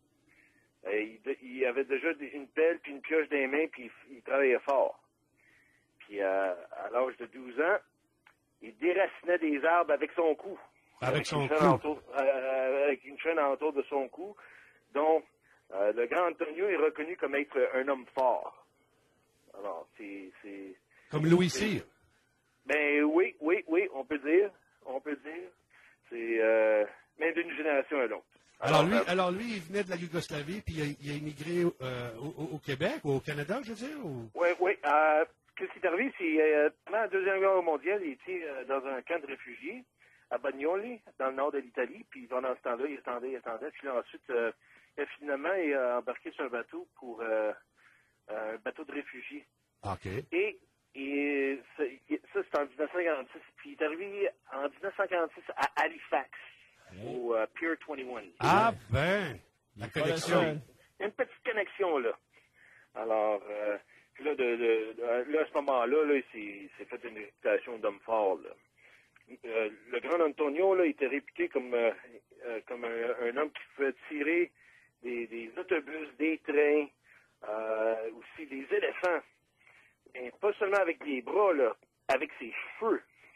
Euh, il, de- il avait déjà des- une pelle puis une pioche dans les mains, puis il, il travaillait fort. Puis euh, à l'âge de douze ans, il déracinait des arbres avec son cou. Avec son une chaîne cou. autour- euh, avec une chaîne autour de son cou. Donc, euh, le grand Antonio est reconnu comme être un homme fort. Alors, c'est... c'est Comme Louis Cyr. ben oui, oui, oui, on peut dire. On peut dire. C'est euh, même d'une génération à l'autre. Alors lui, euh, alors lui, il venait de la Yougoslavie, puis il a, il a immigré euh, au, au- au Québec, ou au Canada, je veux dire, ou... oui, oui. Euh, Qu'est-ce qui est arrivé, c'est euh, pendant la Deuxième Guerre mondiale, il était euh, dans un camp de réfugiés à Bagnoli, dans le nord de l'Italie, puis pendant ce temps-là, il attendait, il attendait, puis là, ensuite, euh, il a finalement il a embarqué sur un bateau pour euh, un bateau de réfugiés. OK. Et, et ça, ça c'est en dix-neuf cent quarante-six, puis il est arrivé en dix-neuf cent quarante-six à Halifax, au euh, Pier vingt et un. Ah ben, la Pas le connexion. seul. Il y a une petite connexion, là. Alors, euh, puis là, de, de- de- là, à ce moment-là, là, il s'est s'est fait une réputation d'homme fort, là. Euh, le grand Antonio, là, il était réputé comme, euh, euh, comme un, un homme qui pouvait tirer des, des autobus, des trains, euh, aussi des éléphants. Et pas seulement avec les bras, là, avec ses cheveux.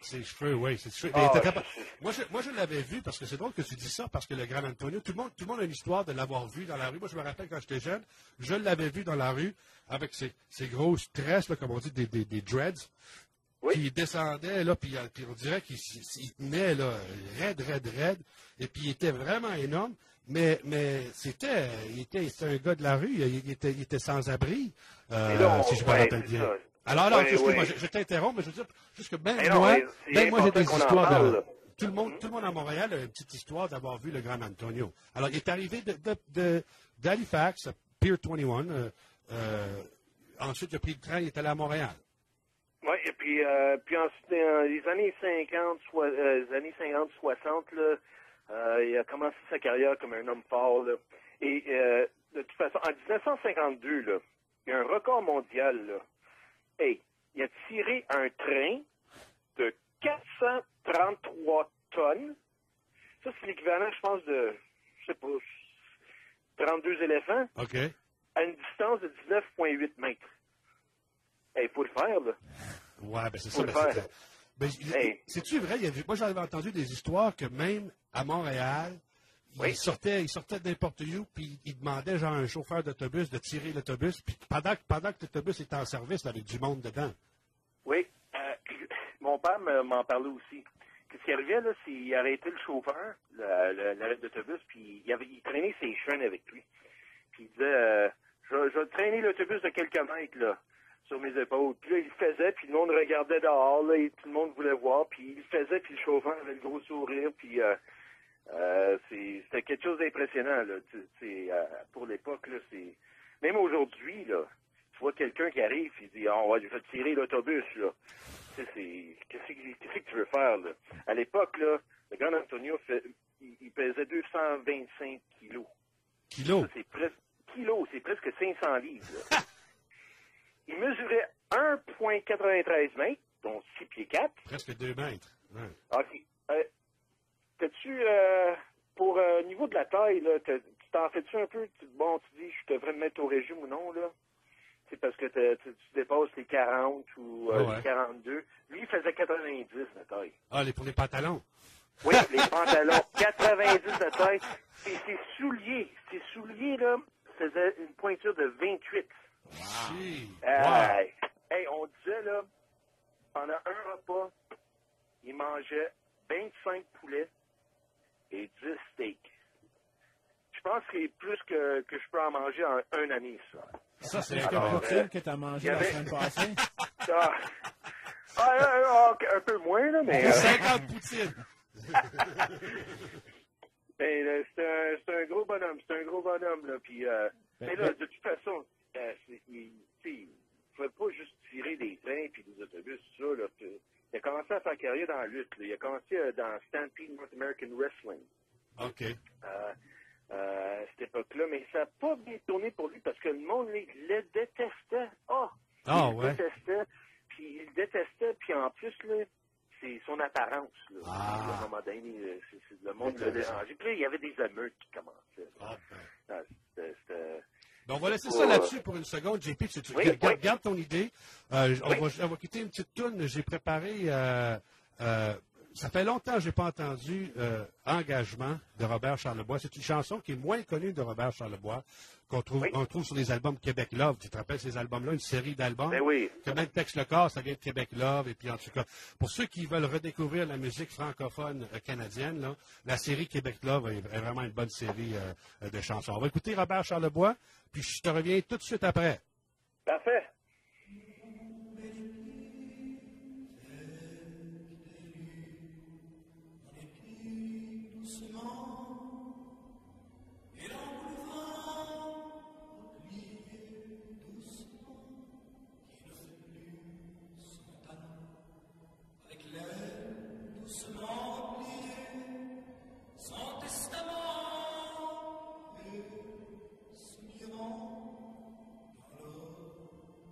Ses cheveux, oui, ses cheveux. Ah, Mais il était capable- c'est- Moi, je, moi, je l'avais vu, parce que c'est drôle que tu dis ça, parce que le Grand Antonio, tout le monde, tout le monde a une histoire de l'avoir vu dans la rue. Moi, je me rappelle quand j'étais jeune, je l'avais vu dans la rue avec ses, ses grosses tresses, là, comme on dit, des, des, des dreads. Oui. Puis il descendait, là, puis, euh, puis on dirait qu'il s- il tenait, là, raide, raide, raide. Et puis il était vraiment énorme. Mais, mais c'était, il était, c'était un gars de la rue, il, il était, il était sans abri, euh, Et là, on- si je me ouais, rappelle c'est bien. ça. Alors, alors, Ouais, excuse-moi, ouais. je, je t'interromps, mais je veux dire, juste que ben Mais non, moi, mais c'est ben moi j'ai important des qu'on en histoires parle, de... là. Tout le, monde, tout le monde à Montréal a une petite histoire d'avoir vu le Grand Antonio. Alors, il est arrivé de, de, de- d'Halifax, à Pier vingt et un. Euh, euh, ensuite, il a pris le train, il est allé à Montréal. Oui, et puis, euh, puis ensuite, dans les années cinquante, soi- euh, les années cinquante, soixante, là, euh, il a commencé sa carrière comme un homme fort, là. Et, euh, de toute façon, en dix-neuf cent cinquante-deux, là, il y a un record mondial, là. Hey, il a tiré un train de quatre cent trente-trois tonnes. Ça, c'est l'équivalent, je pense, de, je sais pas, trente-deux éléphants, OK. à une distance de dix-neuf virgule huit mètres. Il faut le faire, là. Ouais, ben c'est ça. Faut Ben, le faire. c'est, ben, il- Hey. c'est-tu vrai? Il y avait- moi, j'avais entendu des histoires que même à Montréal, Oui. il sortait, il sortait de n'importe où, puis il demandait genre à un chauffeur d'autobus de tirer l'autobus, puis pendant, que- pendant que l'autobus était en service, là, avec du monde dedans. Oui. Euh, mon père me- m'en parlait aussi. Que ce qui arrivait, là, c'est qu'il arrêtait le chauffeur, le- le- l'arrêt d'autobus, puis il, avait, il traînait ses chaînes avec lui. Puis il disait, euh, je, vais- je vais traîner l'autobus de quelques mètres, là, sur mes épaules. Puis là, il le faisait, puis le monde regardait dehors, là, et tout le monde voulait voir, puis il le faisait, puis le chauffeur avait le gros sourire, puis euh, euh, c'est- c'était quelque chose d'impressionnant, là. Tu- C'est, euh, pour l'époque, là, c'est... Même aujourd'hui, là, tu vois quelqu'un qui arrive, il dit, ah, ouais, je vais tirer l'autobus, là. Tu sais, c'est... Qu'est-ce que, qu'est-ce que tu veux faire, là? À l'époque, là, le Grand Antonio, fait, il, il pesait deux cent vingt-cinq kilos. Kilo. Ça, c'est presque... Kilos, c'est presque cinq cents livres, là. Il mesurait un virgule quatre-vingt-treize mètres, donc six pieds quatre. Presque deux mètres. Ouais. OK. Euh, t'as-tu, euh, pour euh, niveau de la taille, là, t'as- tu t'en fais-tu un peu? Tu- Bon, tu dis, je devrais me mettre au régime ou non, là? C'est parce que t'as- tu, tu dépasses les quarante ou euh, Ah ouais. les quarante-deux. Lui, il faisait quatre-vingt-dix de taille. Ah, les, pour les pantalons. Oui, les pantalons, quatre-vingt-dix de taille. Et ses souliers, ses souliers, là, faisaient une pointure de vingt-huit. Si. Hey, hey, on disait, là, pendant un repas, il mangeait vingt-cinq poulets et dix steaks. Je pense que c'est plus que, que je peux en manger en une année, ça. Ça, c'est Est-ce que Alors, poutine euh, que tu as mangé il y la avait- semaine passée? Ah, ah, ah, ah, un peu moins, là, mais... euh, cinquante poutines. ben, euh, c'est un, c'est un gros bonhomme, c'est un gros bonhomme, là, puis... Euh, Ben, mais là, ben- de toute façon, euh, c'est- il tu sais, il ne pouvait pas juste tirer des trains puis des autobus, tout ça, là. puis, il a commencé à faire carrière dans la lutte, là. Il a commencé euh, dans Stampede North American Wrestling. OK. Euh, euh, à cette époque-là, mais ça n'a pas bien tourné pour lui parce que le monde là, il le détestait. Oh, Ah, il ouais. le détestait, puis il le détestait, puis en plus, là, c'est son apparence. Là. Ah. À un moment donné, euh, c'est, c'est, le monde le dérangeait. Puis là, il y avait des émeutes qui commençaient. Ah, ben. Ah, c'était, c'était... Donc, on va laisser pour, ça euh, là-dessus pour une seconde, J P. Tu, tu- Oui, garde, oui. garde ton idée. Euh, on, Oui. va, on va quitter une petite toune. J'ai préparé... Euh, euh, ça fait longtemps que je n'ai pas entendu euh, Engagement de Robert Charlebois. C'est une chanson qui est moins connue de Robert Charlebois, qu'on trouve, Oui. on trouve sur les albums Québec Love. Tu te rappelles ces albums-là, une série d'albums? Ben oui. Que même Texte le corps, ça vient de Québec Love. Et puis, en tout cas, pour ceux qui veulent redécouvrir la musique francophone euh, canadienne, là, la série Québec Love est, est vraiment une bonne série euh, de chansons. On va écouter Robert Charlebois, puis je te reviens tout de suite après. Parfait. Sans testament, et se mirant dans l'or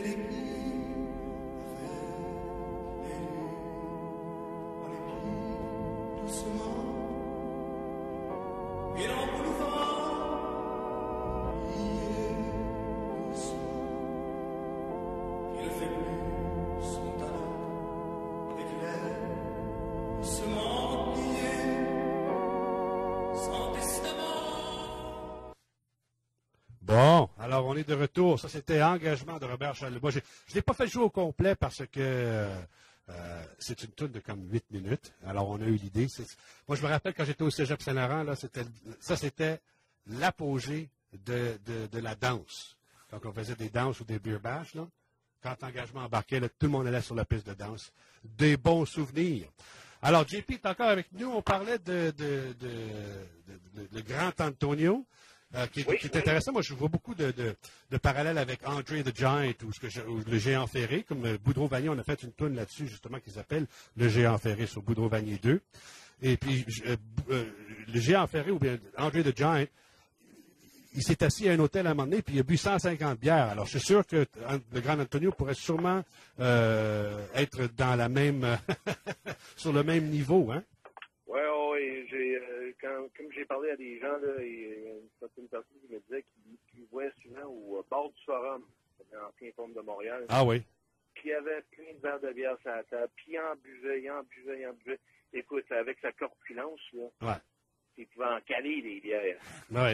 Bon, alors on est de retour. Ça, c'était Engagement de Robert Charlebois. Je ne l'ai pas fait jouer au complet parce que euh, euh, c'est une toune de comme huit minutes. Alors, on a eu l'idée. Moi, je me rappelle quand j'étais au Cégep Saint-Laurent, là, c'était, ça, c'était l'apogée de, de, de la danse. Donc, on faisait des danses ou des beer bash, là. Quand Engagement embarquait, là, tout le monde allait sur la piste de danse. Des bons souvenirs. Alors, J P est encore avec nous. On parlait de, de, de, de, de, de Grand Antonio. Euh, qui, oui, qui est oui. intéressant. Moi, je vois beaucoup de, de, de parallèles avec André the Giant ou, ce que je, ou le Géant Ferré. Comme euh, Boudreau-Vanier, on a fait une toune là-dessus, justement, qui s'appelle Le Géant Ferré sur Boudreau-Vanier deux. Et puis, euh, euh, le Géant Ferré ou bien André the Giant, il s'est assis à un hôtel à un moment donné, puis il a bu cent cinquante bières. Alors, je suis sûr que le Grand Antonio pourrait sûrement euh, être dans la même, sur le même niveau, hein? Oui, oui, j'ai, euh, quand, comme j'ai parlé à des gens, là, et une certaine personne qui me disait qu'il qu'il voyait souvent au bord du Forum, dans l'ancien forum de Montréal. Ah oui. Puis il y avait plein de verres de bière sur la table, puis il en buvait, il en buvait, il en buvait. Écoute, avec sa corpulence, là, Ouais. il pouvait en caler des bières. Ouais.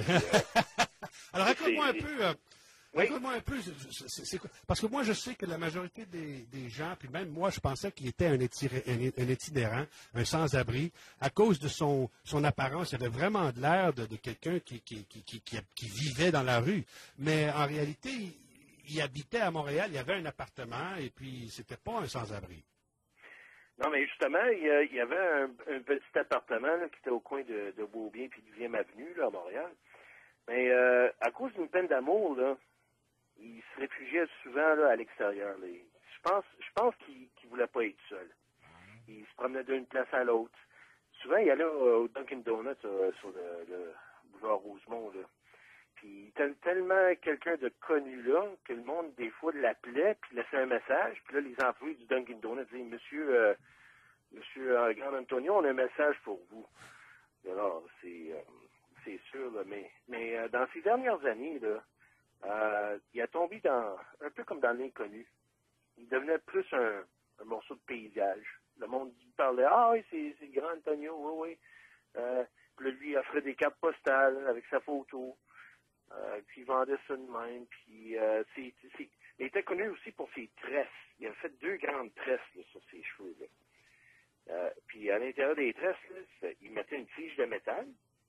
Alors, raconte-moi un C'est- peu... euh, Oui. Raconte-moi un peu, c'est- c'est- c'est quoi- parce que moi, je sais que la majorité des, des gens, puis même moi, je pensais qu'il était un, étiré- un, un itinérant, un sans-abri, à cause de son, son apparence. Il avait vraiment de l'air de, de quelqu'un qui, qui, qui, qui, qui- qui vivait dans la rue. Mais en réalité, il, il habitait à Montréal, il avait un appartement, et puis c'était pas un sans-abri. Non, mais justement, il y, a- il y avait un, un petit appartement là, qui était au coin de, de Beaubien puis douzième avenue, là, à Montréal. Mais euh, à cause d'une peine d'amour, là, il se réfugiait souvent là, à l'extérieur. là. Je pense, je pense qu'il ne voulait pas être seul. Il se promenait d'une place à l'autre. Souvent, il allait au, au Dunkin' Donuts euh, sur le, le boulevard Rosemont. Là. Puis il était tellement quelqu'un de connu là que le monde, des fois, l'appelait puis laissait un message. Puis là, les employés du Dunkin' Donuts disaient « Monsieur, euh, Monsieur euh, Grand Antonio, on a un message pour vous. » Alors, c'est, euh, c'est sûr, là, mais, mais euh, dans ces dernières années, là, Euh, il a tombé dans un peu comme dans l'inconnu. Il devenait plus un, un morceau de paysage. Le monde parlait, ah oui, c'est, c'est Grand Antonio, oui, oui. Euh, puis là, lui, il offrait des cartes postales avec sa photo. Euh, puis il vendait ça de même. Puis euh, c'est, c'est, il était connu aussi pour ses tresses. Il a fait deux grandes tresses là, sur ses cheveux. Là. Euh, puis à l'intérieur des tresses, là, c'est- il mettait une tige de métal.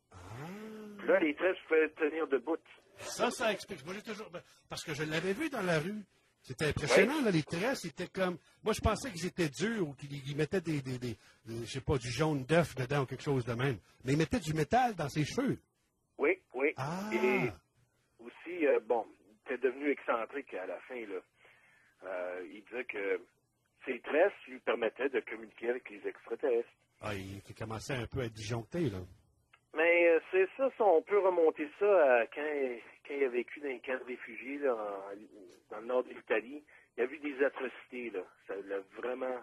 Puis là, les tresses pouvaient tenir debout. Ça, ça explique. Moi, j'ai toujours... Parce que je l'avais vu dans la rue. C'était impressionnant, là, les tresses. C'était comme... Moi, je pensais qu'ils étaient durs ou qu'ils ils mettaient des, des, des, des- je sais pas, du jaune d'œuf dedans ou quelque chose de même. Mais ils mettaient du métal dans ses cheveux. Oui, oui. Ah! Et aussi, euh, bon, il était devenu excentrique à la fin, là. Euh, il disait que ses tresses lui permettaient de communiquer avec les extraterrestres. Ah, il, il commençait un peu à être disjoncté, là. Mais euh, c'est ça, ça, on peut remonter ça à quand, quand il a vécu dans les camps de réfugiés, là, en- dans le nord de l'Italie. Il a vu des atrocités, là. Ça l'a vraiment,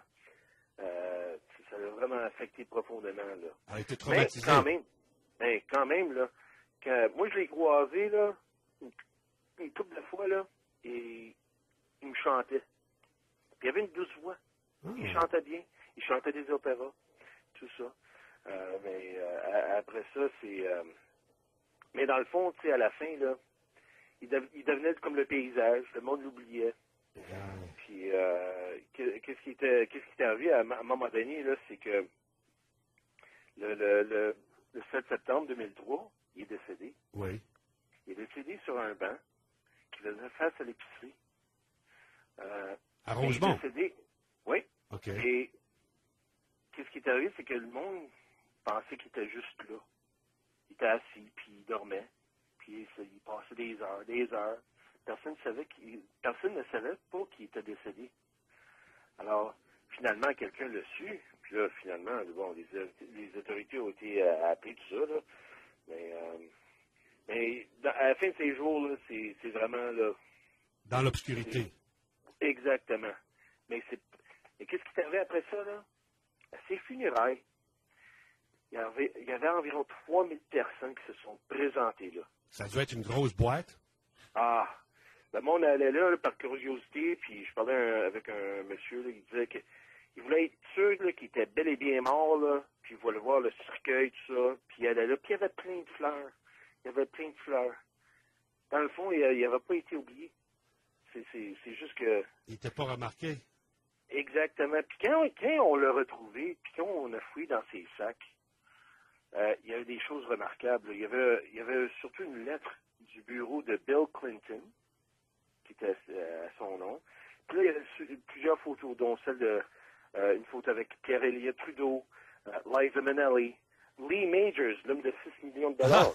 euh, ça l'a vraiment affecté profondément, là. Elle a été Mais traumatisée. quand même, mais quand même, là, quand, moi je l'ai croisé, là, une, une couple de fois, là, et il me chantait. Puis il avait une douce voix. Il Ah. chantait bien. Il chantait des opéras, tout ça. Euh, mais euh, après ça, c'est... Euh, mais dans le fond, tu sais, à la fin, là, il, dev- il devenait comme le paysage. Le monde l'oubliait. Puis, euh, que- qu'est-ce qui était, qu'est-ce qui était arrivé à, à un moment donné, là, c'est que le, le, le, le sept septembre deux mille trois, il est décédé. Oui. Il est décédé sur un banc qui faisait face à l'épicerie. Euh, À il est Rosemont. décédé. Oui. OK. Et qu'est-ce qui est arrivé, c'est que le monde pensait qu'il était juste là. Il était assis, puis il dormait, puis ça, il passait des heures, des heures. Personne ne savait qu'il, personne ne savait pas qu'il était décédé. Alors, finalement, quelqu'un l'a su, puis là, finalement, bon, les, les autorités ont été euh, appelées, tout ça, là. Mais, euh, mais dans- à la fin de ces jours, là, c'est, c'est vraiment, là, Dans l'obscurité. Exactement. Mais c'est et qu'est-ce qui t'arrivait après ça, là? À ses funérailles, il y avait, il y avait environ trois mille personnes qui se sont présentées là. Ça doit être une grosse boîte. Ah! Le monde allait là, là par curiosité, puis je parlais un, avec un monsieur, là, il disait qu'il voulait être sûr là, qu'il était bel et bien mort, là, puis il voulait voir le cercueil, tout ça, puis il allait là, puis il y avait plein de fleurs. Il y avait plein de fleurs. Dans le fond, il n'avait pas été oublié. C'est, c'est, c'est juste que... Il n'était pas remarqué. Exactement. Puis quand, quand on l'a retrouvé, puis quand on a fouillé dans ses sacs, euh, il y avait des choses remarquables. Il y avait, il y avait surtout une lettre du bureau de Bill Clinton, qui était à son nom. Puis là, il y avait plusieurs photos, dont celle de euh, une photo avec Pierre Elliott Trudeau, euh, Liza Minnelli, Lee Majors, l'homme de six millions de dollars.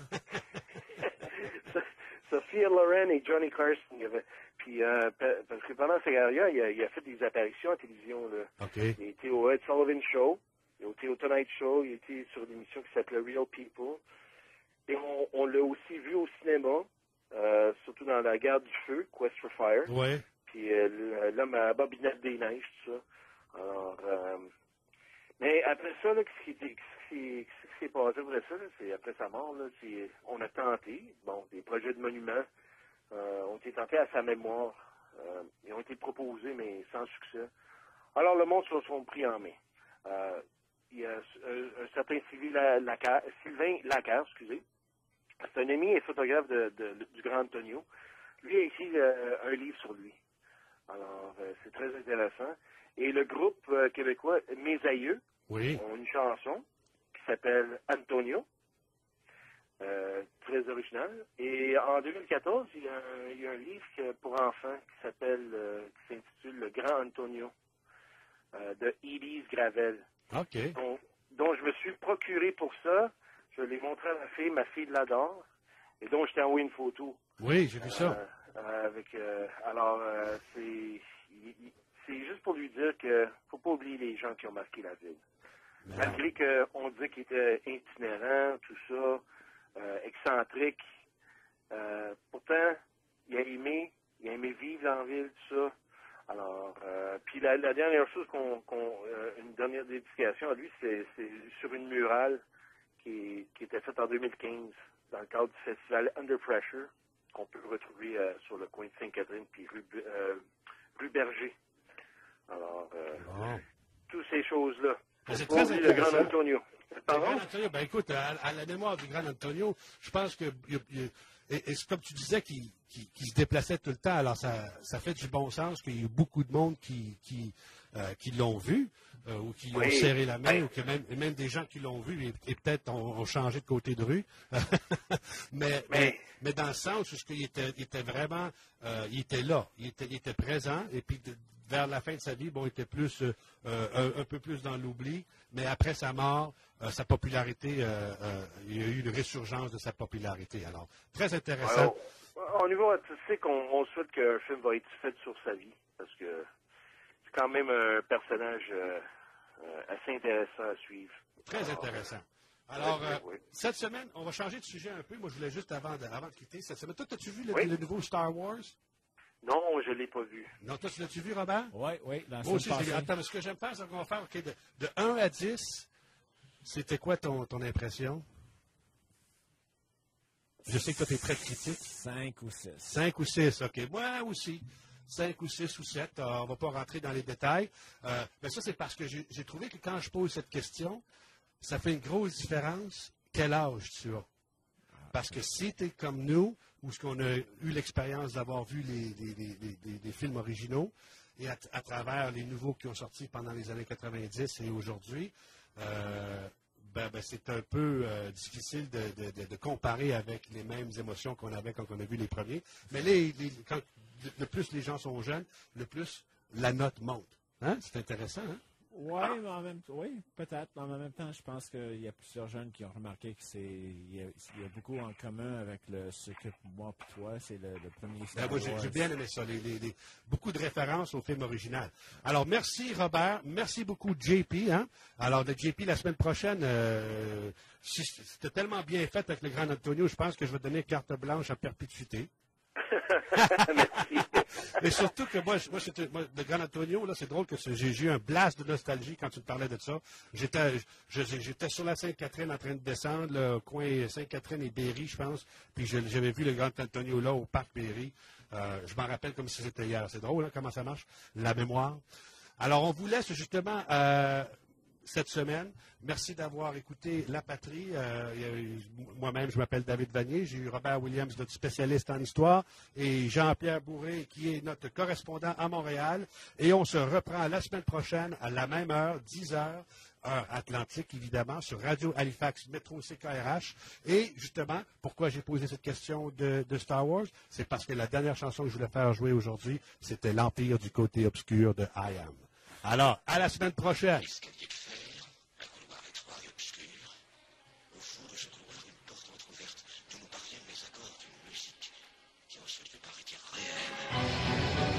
Sophia Loren et Johnny Carson. Il y avait, puis, euh, parce que pendant sa carrière, il a, il a fait des apparitions à la télévision. Là. Okay. Il était au Ed Sullivan Show, il a été au Tonight Show, il était sur une émission qui s'appelait Real People. Et on, on l'a aussi vu au cinéma, euh, surtout dans La Guerre du Feu, Quest for Fire. Ouais. Puis euh, l'homme à Bobinette des Neiges, tout ça. Alors, euh, mais après ça, là, ce qui était... Ce qui s'est passé après ça, là, c'est après sa mort, là, c'est, on a tenté, bon, des projets de monuments euh, ont été tentés à sa mémoire. Euh, ils ont été proposés, mais sans succès. Alors, le monde se sont pris en main. Euh, il y a un, un certain Sylvain Lacaire, Sylvain Lacaire, excusez. C'est un ami et photographe de, de, de, du Grand Antonio. Lui a écrit euh, un livre sur lui. Alors, euh, c'est très intéressant. Et le groupe euh, québécois Mes Aïeux oui. ont une chanson qui s'appelle Antonio, euh, très original. Et en deux mille quatorze, il y a un, il y a un livre pour enfants qui s'appelle, euh, qui s'intitule Le Grand Antonio, euh, de Élise Gravel. OK. Dont, dont je me suis procuré pour ça. Je l'ai montré à ma fille, ma fille l'adore, et dont je t'ai envoyé une photo. Oui, j'ai vu ça. Euh, euh, avec, euh, alors, euh, c'est, il, il, c'est juste pour lui dire que faut pas oublier les gens qui ont marqué la ville. Mais malgré qu'on dit qu'il était itinérant, tout ça, euh, excentrique, euh, pourtant, il a aimé, il a aimé vivre en ville, tout ça. Alors, euh, puis la, la dernière chose qu'on, qu'on euh, une dernière dédication à lui, c'est, c'est sur une murale qui, qui était faite en deux mille quinze dans le cadre du festival Under Pressure, qu'on peut retrouver euh, sur le coin de Sainte-Catherine puis rue, euh, rue Berger. Alors, euh, oh. toutes ces choses-là. C'est très intéressant. Le Grand Antonio. Le Grand Antonio, ben écoute, à, à la mémoire du Grand Antonio, je pense que, y a, y a, et, et c'est comme tu disais, qu'il, qu'il, qu'il se déplaçait tout le temps, alors ça, ça fait du bon sens qu'il y ait beaucoup de monde qui, qui, euh, qui l'ont vu, euh, ou qui oui. ont serré la main, oui. ou que même, même des gens qui l'ont vu et, et peut-être ont, ont changé de côté de rue. mais, mais, mais dans le sens où il était, il était vraiment, euh, il était là, il était, il était présent, et puis de, vers la fin de sa vie, bon, il était plus, euh, un, un peu plus dans l'oubli, mais après sa mort, euh, sa popularité, euh, euh, il y a eu une résurgence de sa popularité. Alors, très intéressant. Alors, au niveau artistique, on, on souhaite qu'un film va être fait sur sa vie, parce que c'est quand même un personnage euh, assez intéressant à suivre. Très Alors, intéressant. Alors, euh, oui. cette semaine, on va changer de sujet un peu. Moi, je voulais juste, avant de, avant de quitter cette semaine, toi, as-tu vu le, oui. le nouveau Star Wars? Non, je ne l'ai pas vu. Non, toi, tu l'as-tu vu, Robert? Oui, oui. Moi aussi, je l'ai Attends, ce que j'aime faire, c'est qu'on va faire, OK, de, de un à dix, c'était quoi ton, ton impression? Je sais que toi, tu es très critique. cinq ou six. cinq ou six, OK. Moi aussi. cinq ou six ou sept. Euh, on ne va pas rentrer dans les détails. Euh, mais ça, c'est parce que j'ai, j'ai trouvé que quand je pose cette question, ça fait une grosse différence. Quel âge tu as? Parce que si tu es comme nous, où ce qu'on a eu l'expérience d'avoir vu les, les, les, les, les films originaux, et à, à travers les nouveaux qui ont sorti pendant les années quatre-vingt-dix et aujourd'hui, euh, ben, ben, c'est un peu euh, difficile de, de, de, de comparer avec les mêmes émotions qu'on avait quand on a vu les premiers. Mais les, les, quand, le plus les gens sont jeunes, le plus la note monte. Hein? C'est intéressant, hein? Ouais, mais en même temps, oui, peut-être. Mais en même temps, je pense qu'il y a plusieurs jeunes qui ont remarqué que c'est il y a, il y a beaucoup en commun avec le, ce que moi et toi, c'est le, le premier Star ben, moi, j'ai, j'ai bien aimé ça, les, les, les, beaucoup de références au film original. Alors, merci Robert, merci beaucoup J P. Hein? Alors, de J P, la semaine prochaine, euh, si, c'était tellement bien fait avec le Grand Antonio, je pense que je vais donner carte blanche à perpétuité. Merci. Et surtout que moi, je- moi, c'était- moi, le Grand Antonio, là, c'est drôle que c'est- j'ai j'ai eu un blast de nostalgie quand tu me parlais de ça. J'étais je- j'étais sur la Sainte-Catherine en train de descendre, le coin Sainte-Catherine et Berry, je pense. Puis je- j'avais vu le Grand Antonio là, au parc Berry. Euh, je m'en rappelle comme si c'était hier. C'est drôle, hein, comment ça marche, la mémoire. Alors, on vous laisse justement euh, cette semaine. Merci d'avoir écouté La Patrie. Euh, il y a eu- moi-même, je m'appelle David Vanier. J'ai eu Robert Williams, notre spécialiste en histoire, et Jean-Pierre Bourré, qui est notre correspondant à Montréal. Et on se reprend la semaine prochaine à la même heure, dix heures, heure atlantique, évidemment, sur Radio Halifax, Métro C K R H. Et justement, pourquoi j'ai posé cette question de, de Star Wars? C'est parce que la dernière chanson que je voulais faire jouer aujourd'hui, c'était l'Empire du côté obscur de I Am. Alors, à la semaine prochaine. Escalier de fer, un couloir étroit et obscur. Au fond de ce couloir, une porte entrouverte d'où nous parviennent les accords d'une musique qui ensuite fait paraître réelle.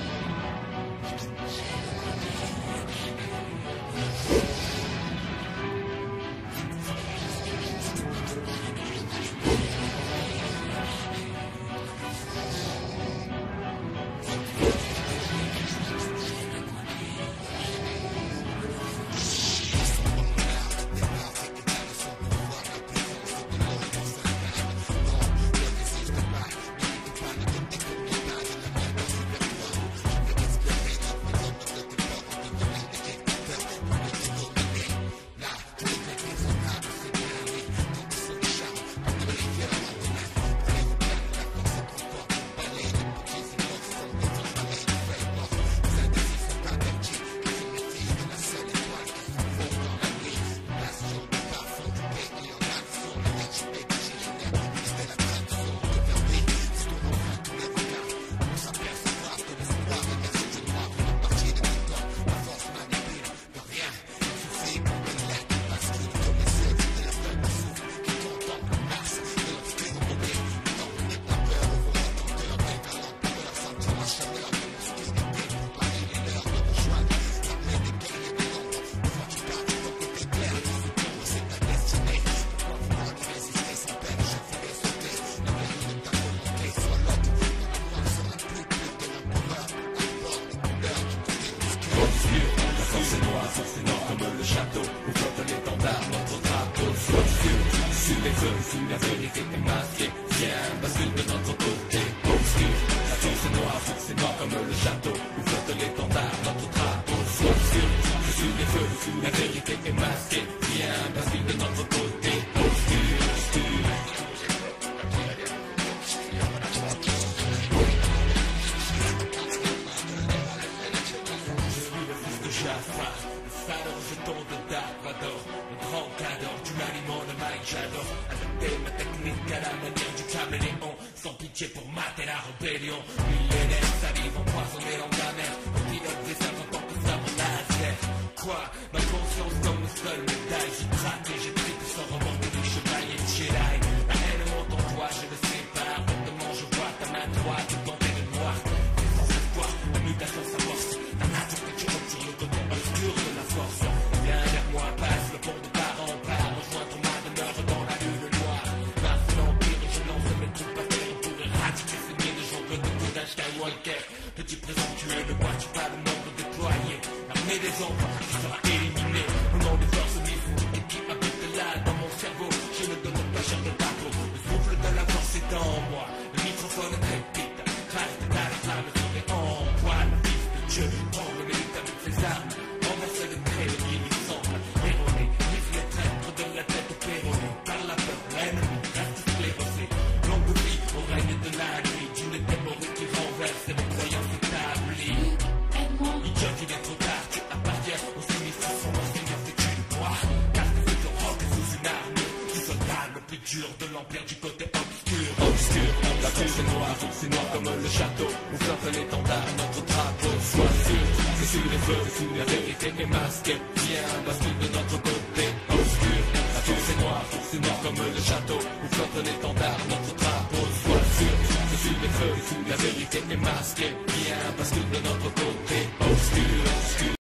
La vérité est masquée, bien parce que de notre côté obscur, obscur.